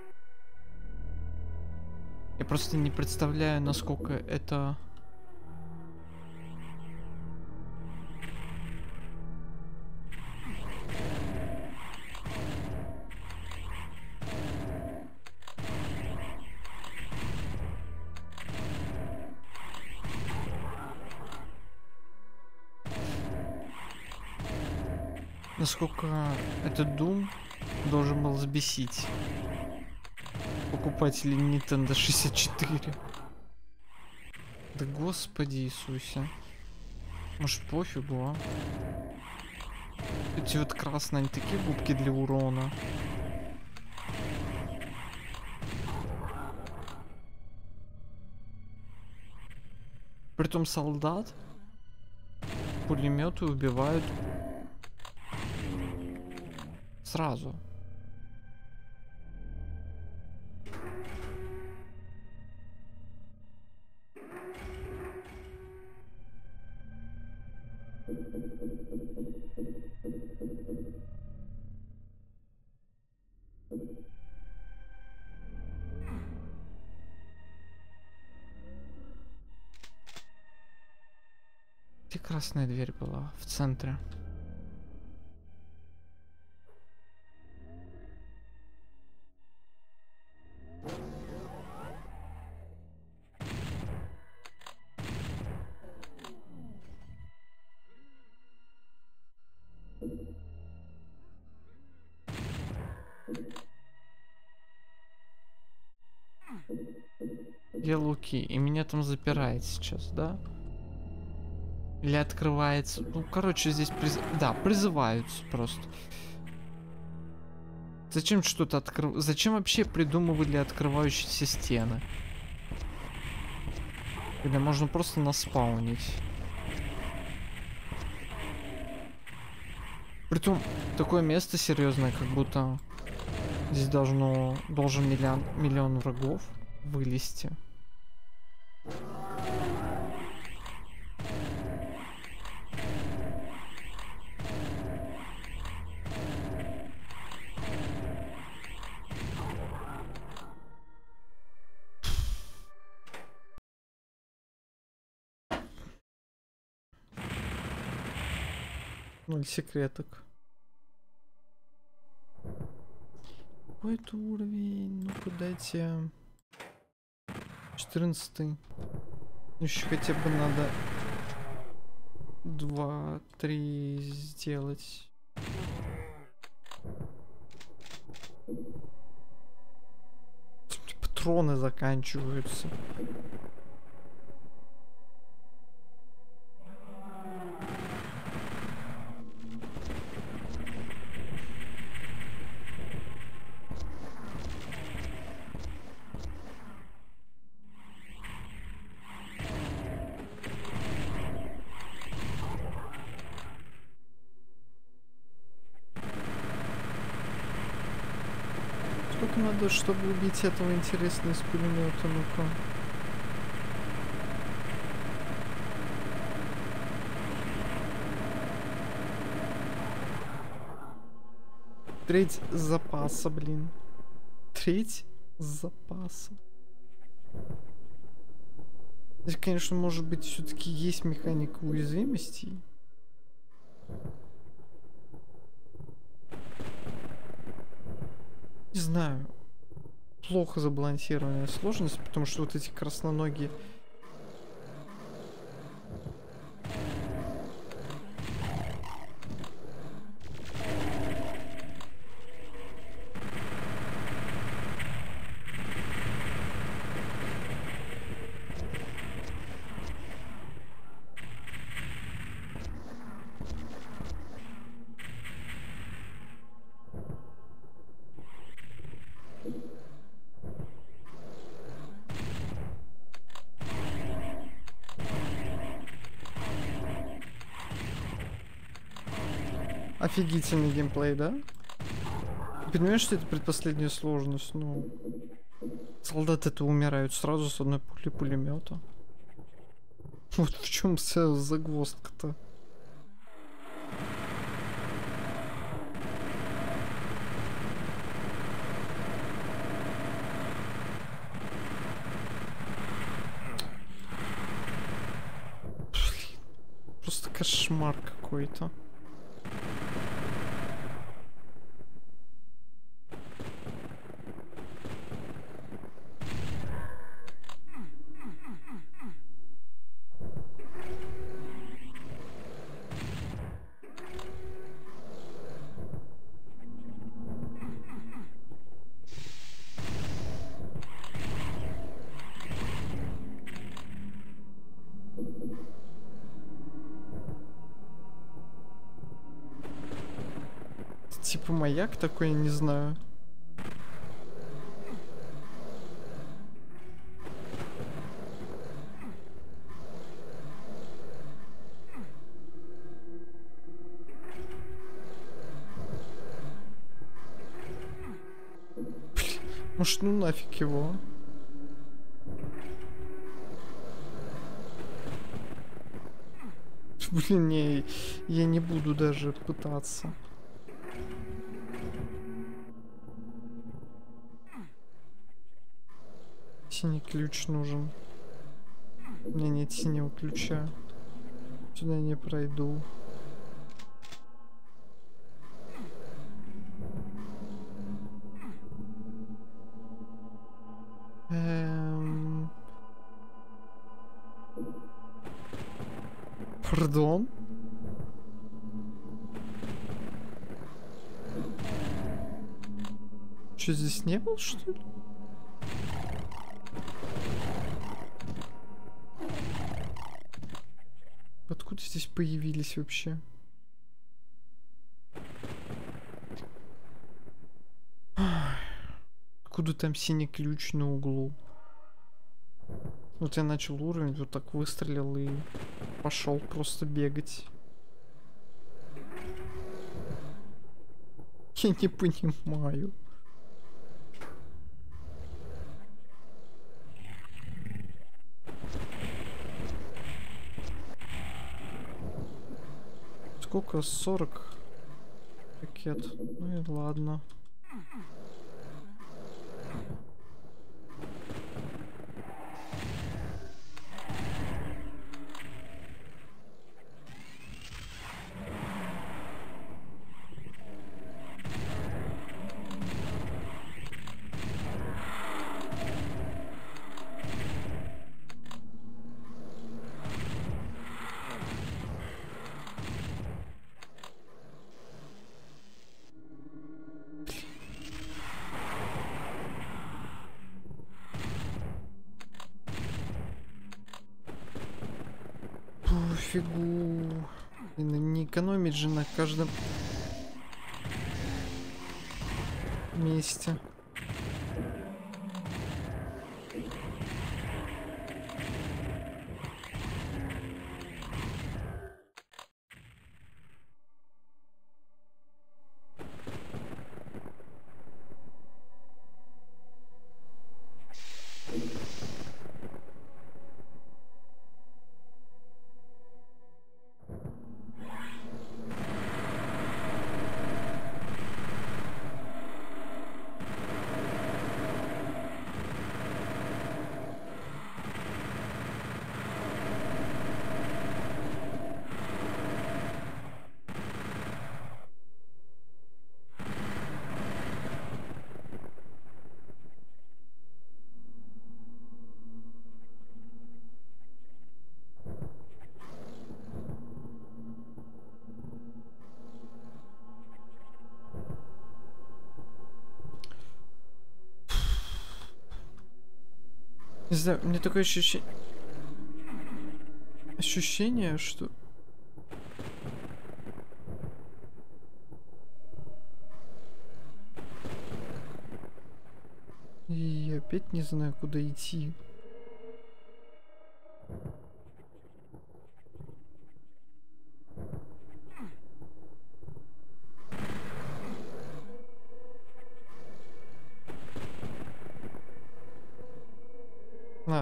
Я просто не представляю, насколько это... Насколько этот Doom должен был взбесить покупателей Nintendo шестьдесят четыре. Да господи Иисусе. Может пофигу, а? Эти вот красные, они такие губки для урона. Притом солдат пулеметы убивают сразу. Где красная дверь была? В центре. Где Луки? И меня там запирает сейчас, да? Или открывается? Ну, короче, здесь приз... да, призываются просто. Зачем что-то открывать? Зачем вообще придумывали открывающиеся стены? Когда можно просто наспаунить. Притом, такое место серьезное, как будто здесь должно, должен миллион, миллион врагов вылезти. Ноль секреток. Какой это уровень? Ну-ка дайте четырнадцатый. Еще хотя бы надо два, три сделать. Патроны заканчиваются. Сколько надо, чтобы убить этого интересного из пулемета? Ну-ка. Треть запаса, блин. Треть запаса. Здесь, конечно, может быть, все-таки есть механика уязвимостей. Не знаю. Плохо забалансированная сложность, потому что вот эти красноногие... Офигительный геймплей, да? Ты понимаешь, что это предпоследняя сложность? Ну, солдаты-то умирают сразу с одной пули пулемета. Вот в чем вся загвоздка-то. Просто кошмар какой-то. Типа маяк такой, не знаю. Может, ну нафиг его. Блин, не, я не буду даже пытаться. Синий ключ нужен. У меня нет синего ключа. Сюда не пройду. Эм... Пардон? Что, здесь не был, что ли? Откуда здесь появились вообще? Откуда там синий ключ на углу? Вот я начал уровень, вот так выстрелил и пошел просто бегать. Я не понимаю. Сколько? сорок пакет. Ну и ладно. Пофигу. Не экономить же на каждом месте. Не знаю, мне такое ощущение... Ощущение, что... И я опять не знаю, куда идти. На.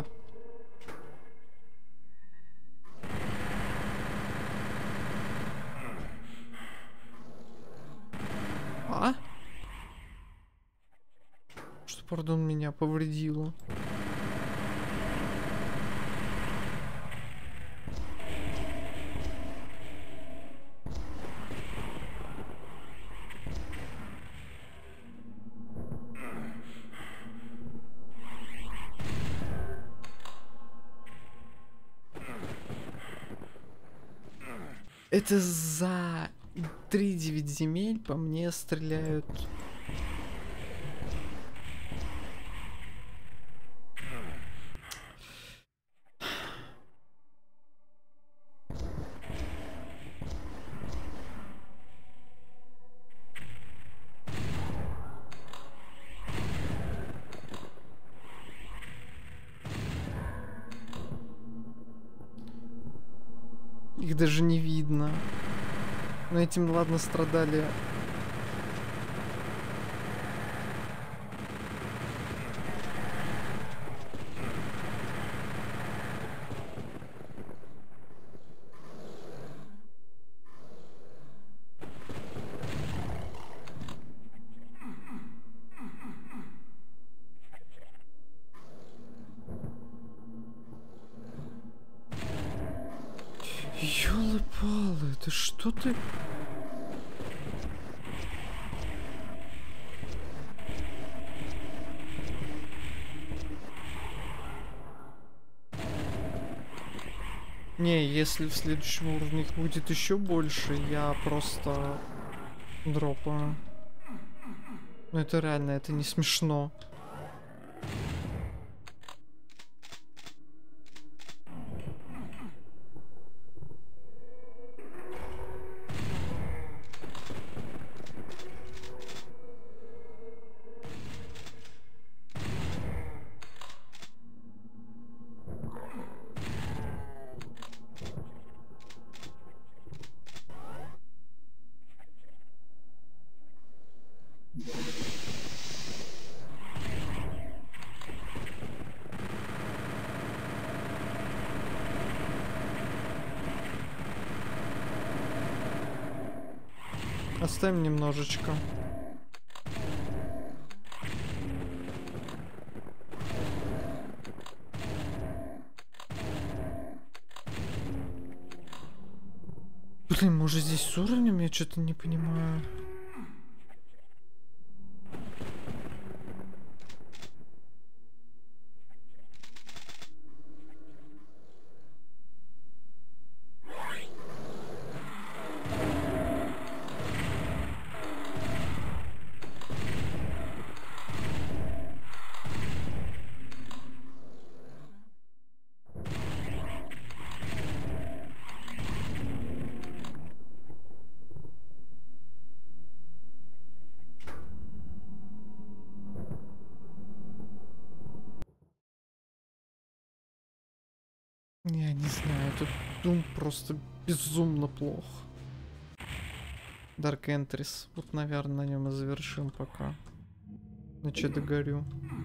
А? Что, пардон, меня повредило? Это за три девять земель по мне стреляют. Их даже не видно. Но этим, ладно, страдали. Ёлы-палы, ты что ты? Не, если в следующем уровне их будет еще больше, я просто дропаю. Ну это реально, это не смешно. Оставим немножечко. Блин, может здесь с уровнем? Я что-то не понимаю. Я не знаю, этот Doom просто безумно плох. Dark Entries. Вот, наверное, на нем и завершим пока. На че догорю.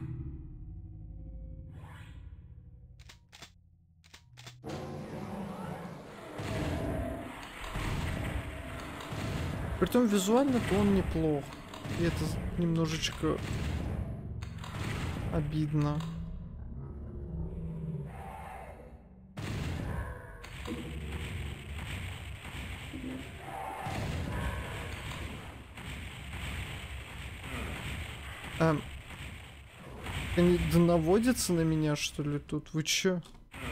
Притом визуально-то он неплох. И это немножечко обидно. А, они наводятся на меня, что ли, тут? Вы чё?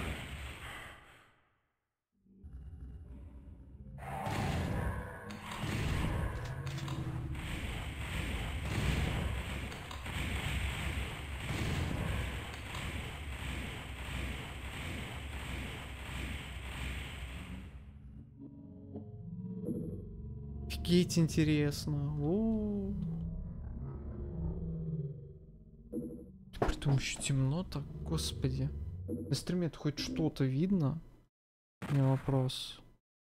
Офигеть, интересно. О-о-о. Притом еще темно так, господи. На стриме хоть что-то видно? Не вопрос.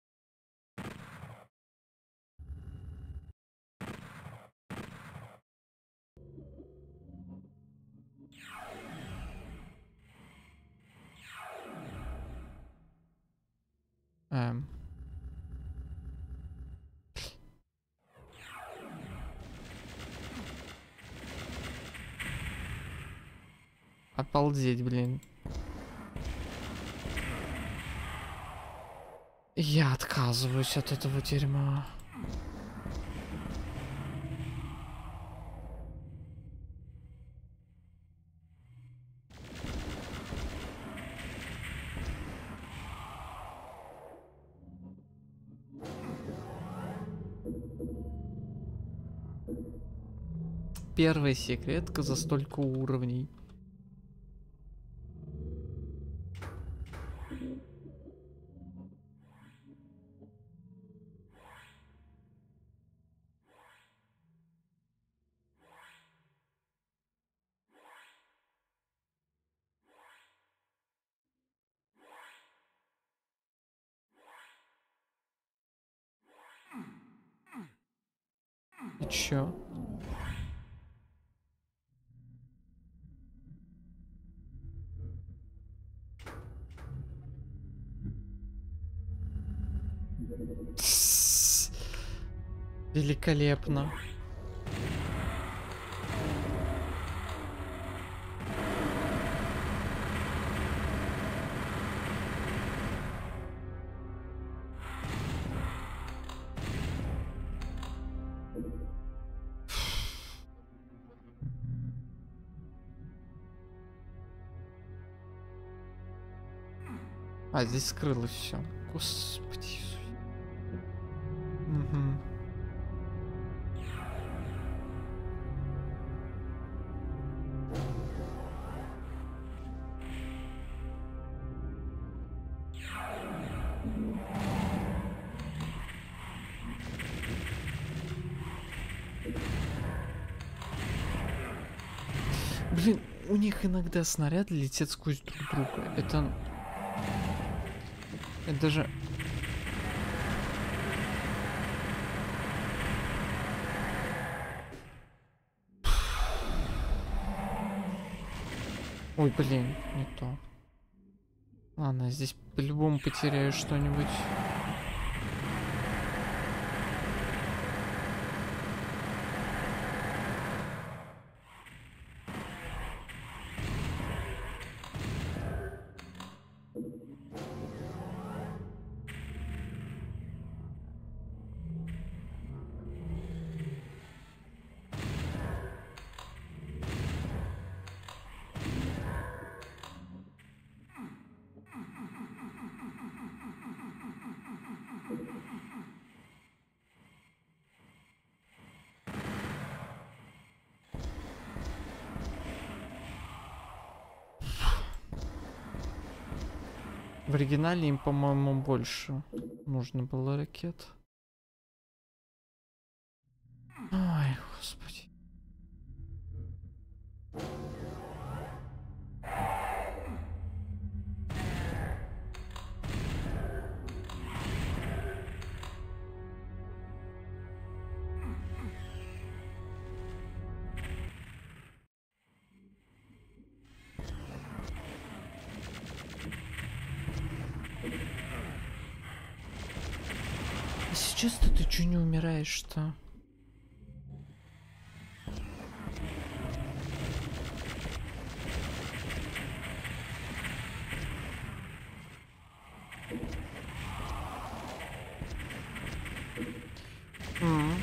Эм. Обалдеть, блин. Я отказываюсь от этого дерьма. Первая секретка за столько уровней. И чё? Великолепно. А, здесь скрылось все. Господи. Угу. Блин, у них иногда снаряды летят сквозь друг друга. Это... Это даже... Ой, блин, не то. Ладно, здесь по-любому потеряю что-нибудь. В оригинале им, по-моему, больше нужно было ракет. Ой, господи. Сейчас-то ты чё не умираешь-то? Mm.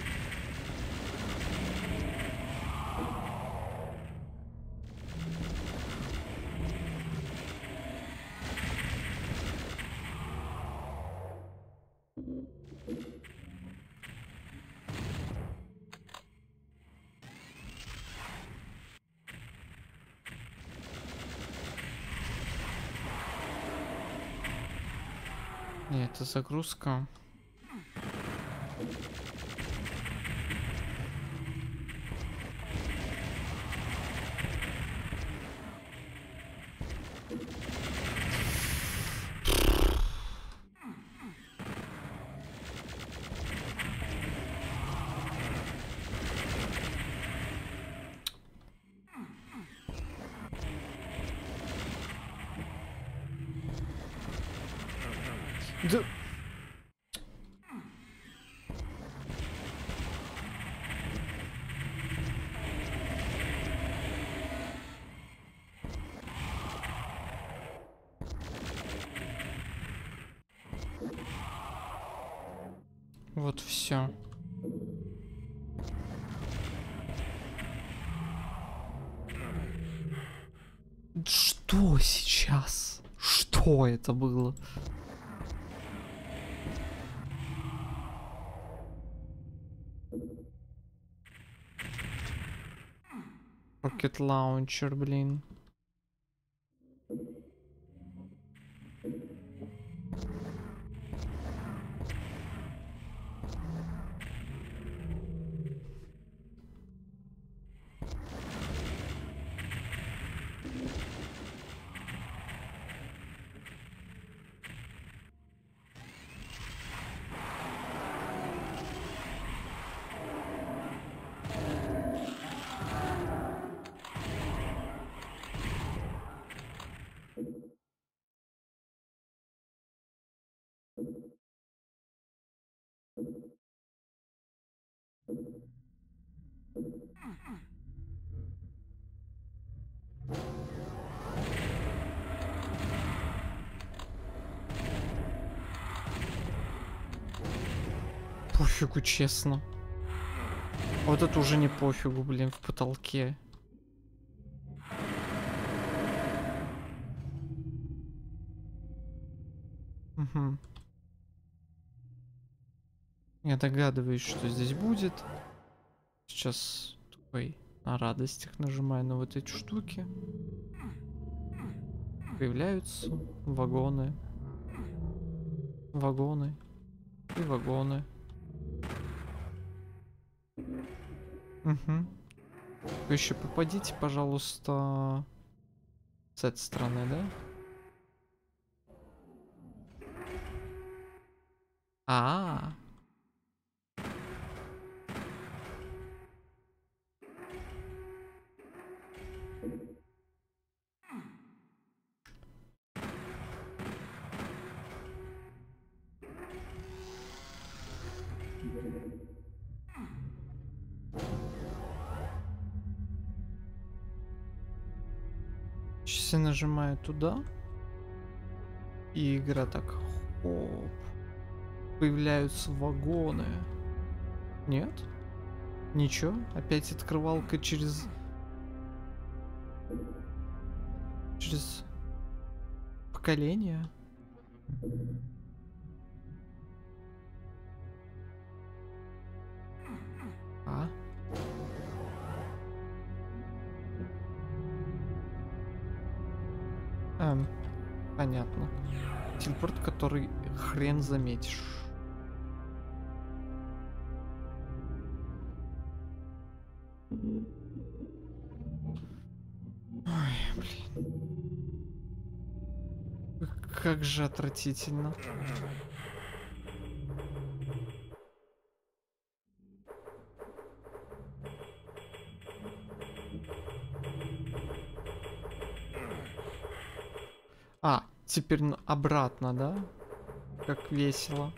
Нет, это загрузка. Да... Вот все. Что сейчас? Что это было? Rocket Launcher, блин. Пофигу, честно. Вот это уже не пофигу, блин, в потолке. Угу. Я догадываюсь, что здесь будет. Сейчас такой на радостях нажимаю на вот эти штуки. Появляются вагоны. Вагоны. И вагоны. Угу. Вы еще попадите, пожалуйста, с этой стороны, да? А, -а, -а. Сейчас я нажимаю туда. И игра так, хоп. Появляются вагоны. Нет? Ничего? Опять открывалка через... Через... поколение? А? Эм, понятно. Телепорт, который хрен заметишь. Ой, блин. Как же отвратительно. А, теперь обратно, да? Как весело.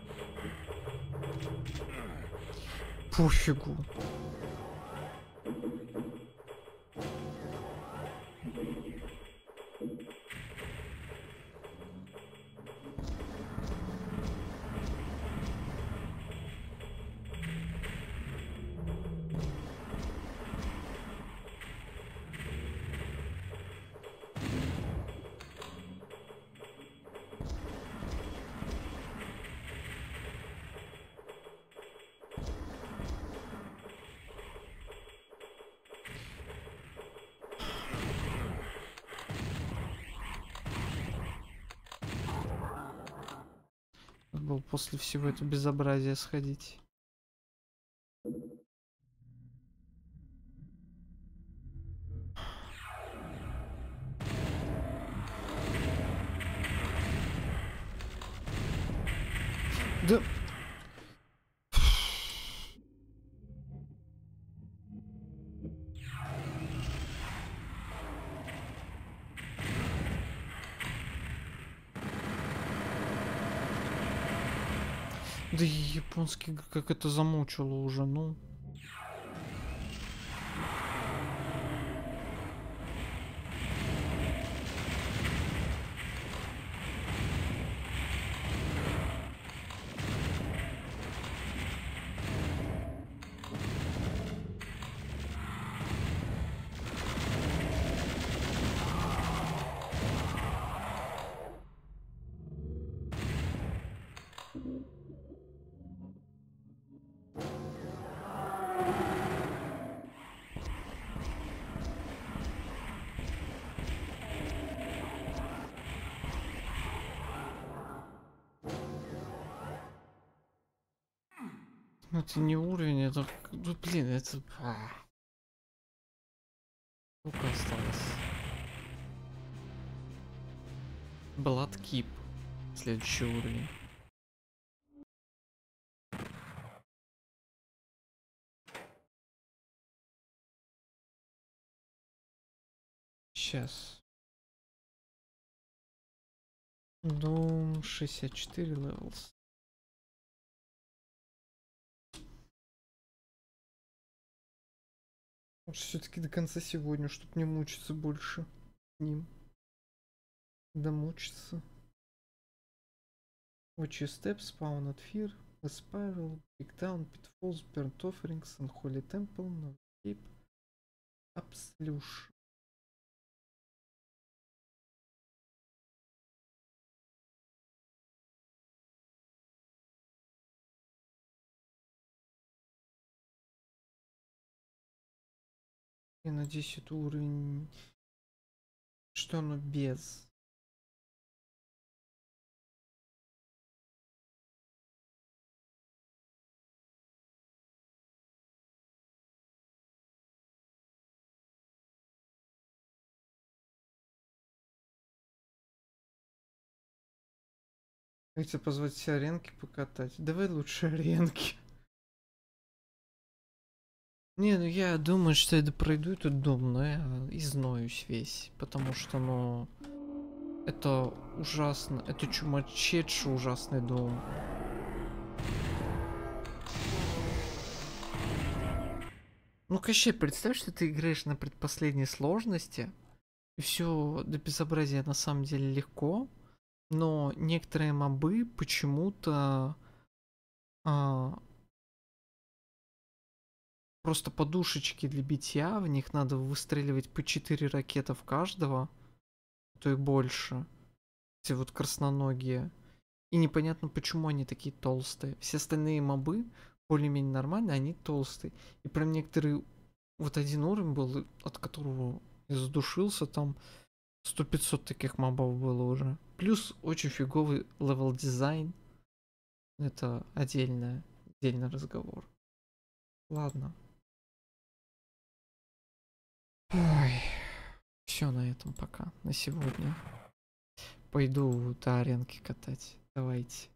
Пофигу. Был после всего этого безобразия сходить. Да. Да и японский как это замучило уже, ну. Это не уровень, это... Ну, блин, это... Сколько осталось? Bloodkeep. Следующий уровень. Сейчас. Дом шестьдесят четыре levels. Все-таки до конца сегодня, чтобы не мучиться больше ним. Домучиться. Watch your steps, spawn at fear, a spiral, breakdown, pitfalls, burnt offerings, unholy temple, no escape, absolution. И надеюсь, это уровень... Что оно без? Хотите позвать все аренки покатать? Давай лучше аренки. Не, ну я думаю, что я пройду этот дом, но я изноюсь весь. Потому что, ну... Это ужасно. Это чумачедший ужасный дом. Ну, Кощей, представь, что ты играешь на предпоследней сложности. И все до безобразия на самом деле легко. Но некоторые мобы почему-то... А, просто подушечки для битья, в них надо выстреливать по четыре ракеты в каждого, то и больше. Эти вот красноногие. И непонятно, почему они такие толстые. Все остальные мобы более-менее нормальные, они толстые. И прям некоторые... Вот один уровень был, от которого я задушился, там сто пятьсот таких мобов было уже. Плюс очень фиговый левел дизайн. Это отдельная, отдельный разговор. Ладно. Ой. Все на этом пока, на сегодня. Пойду до аренки катать. Давайте.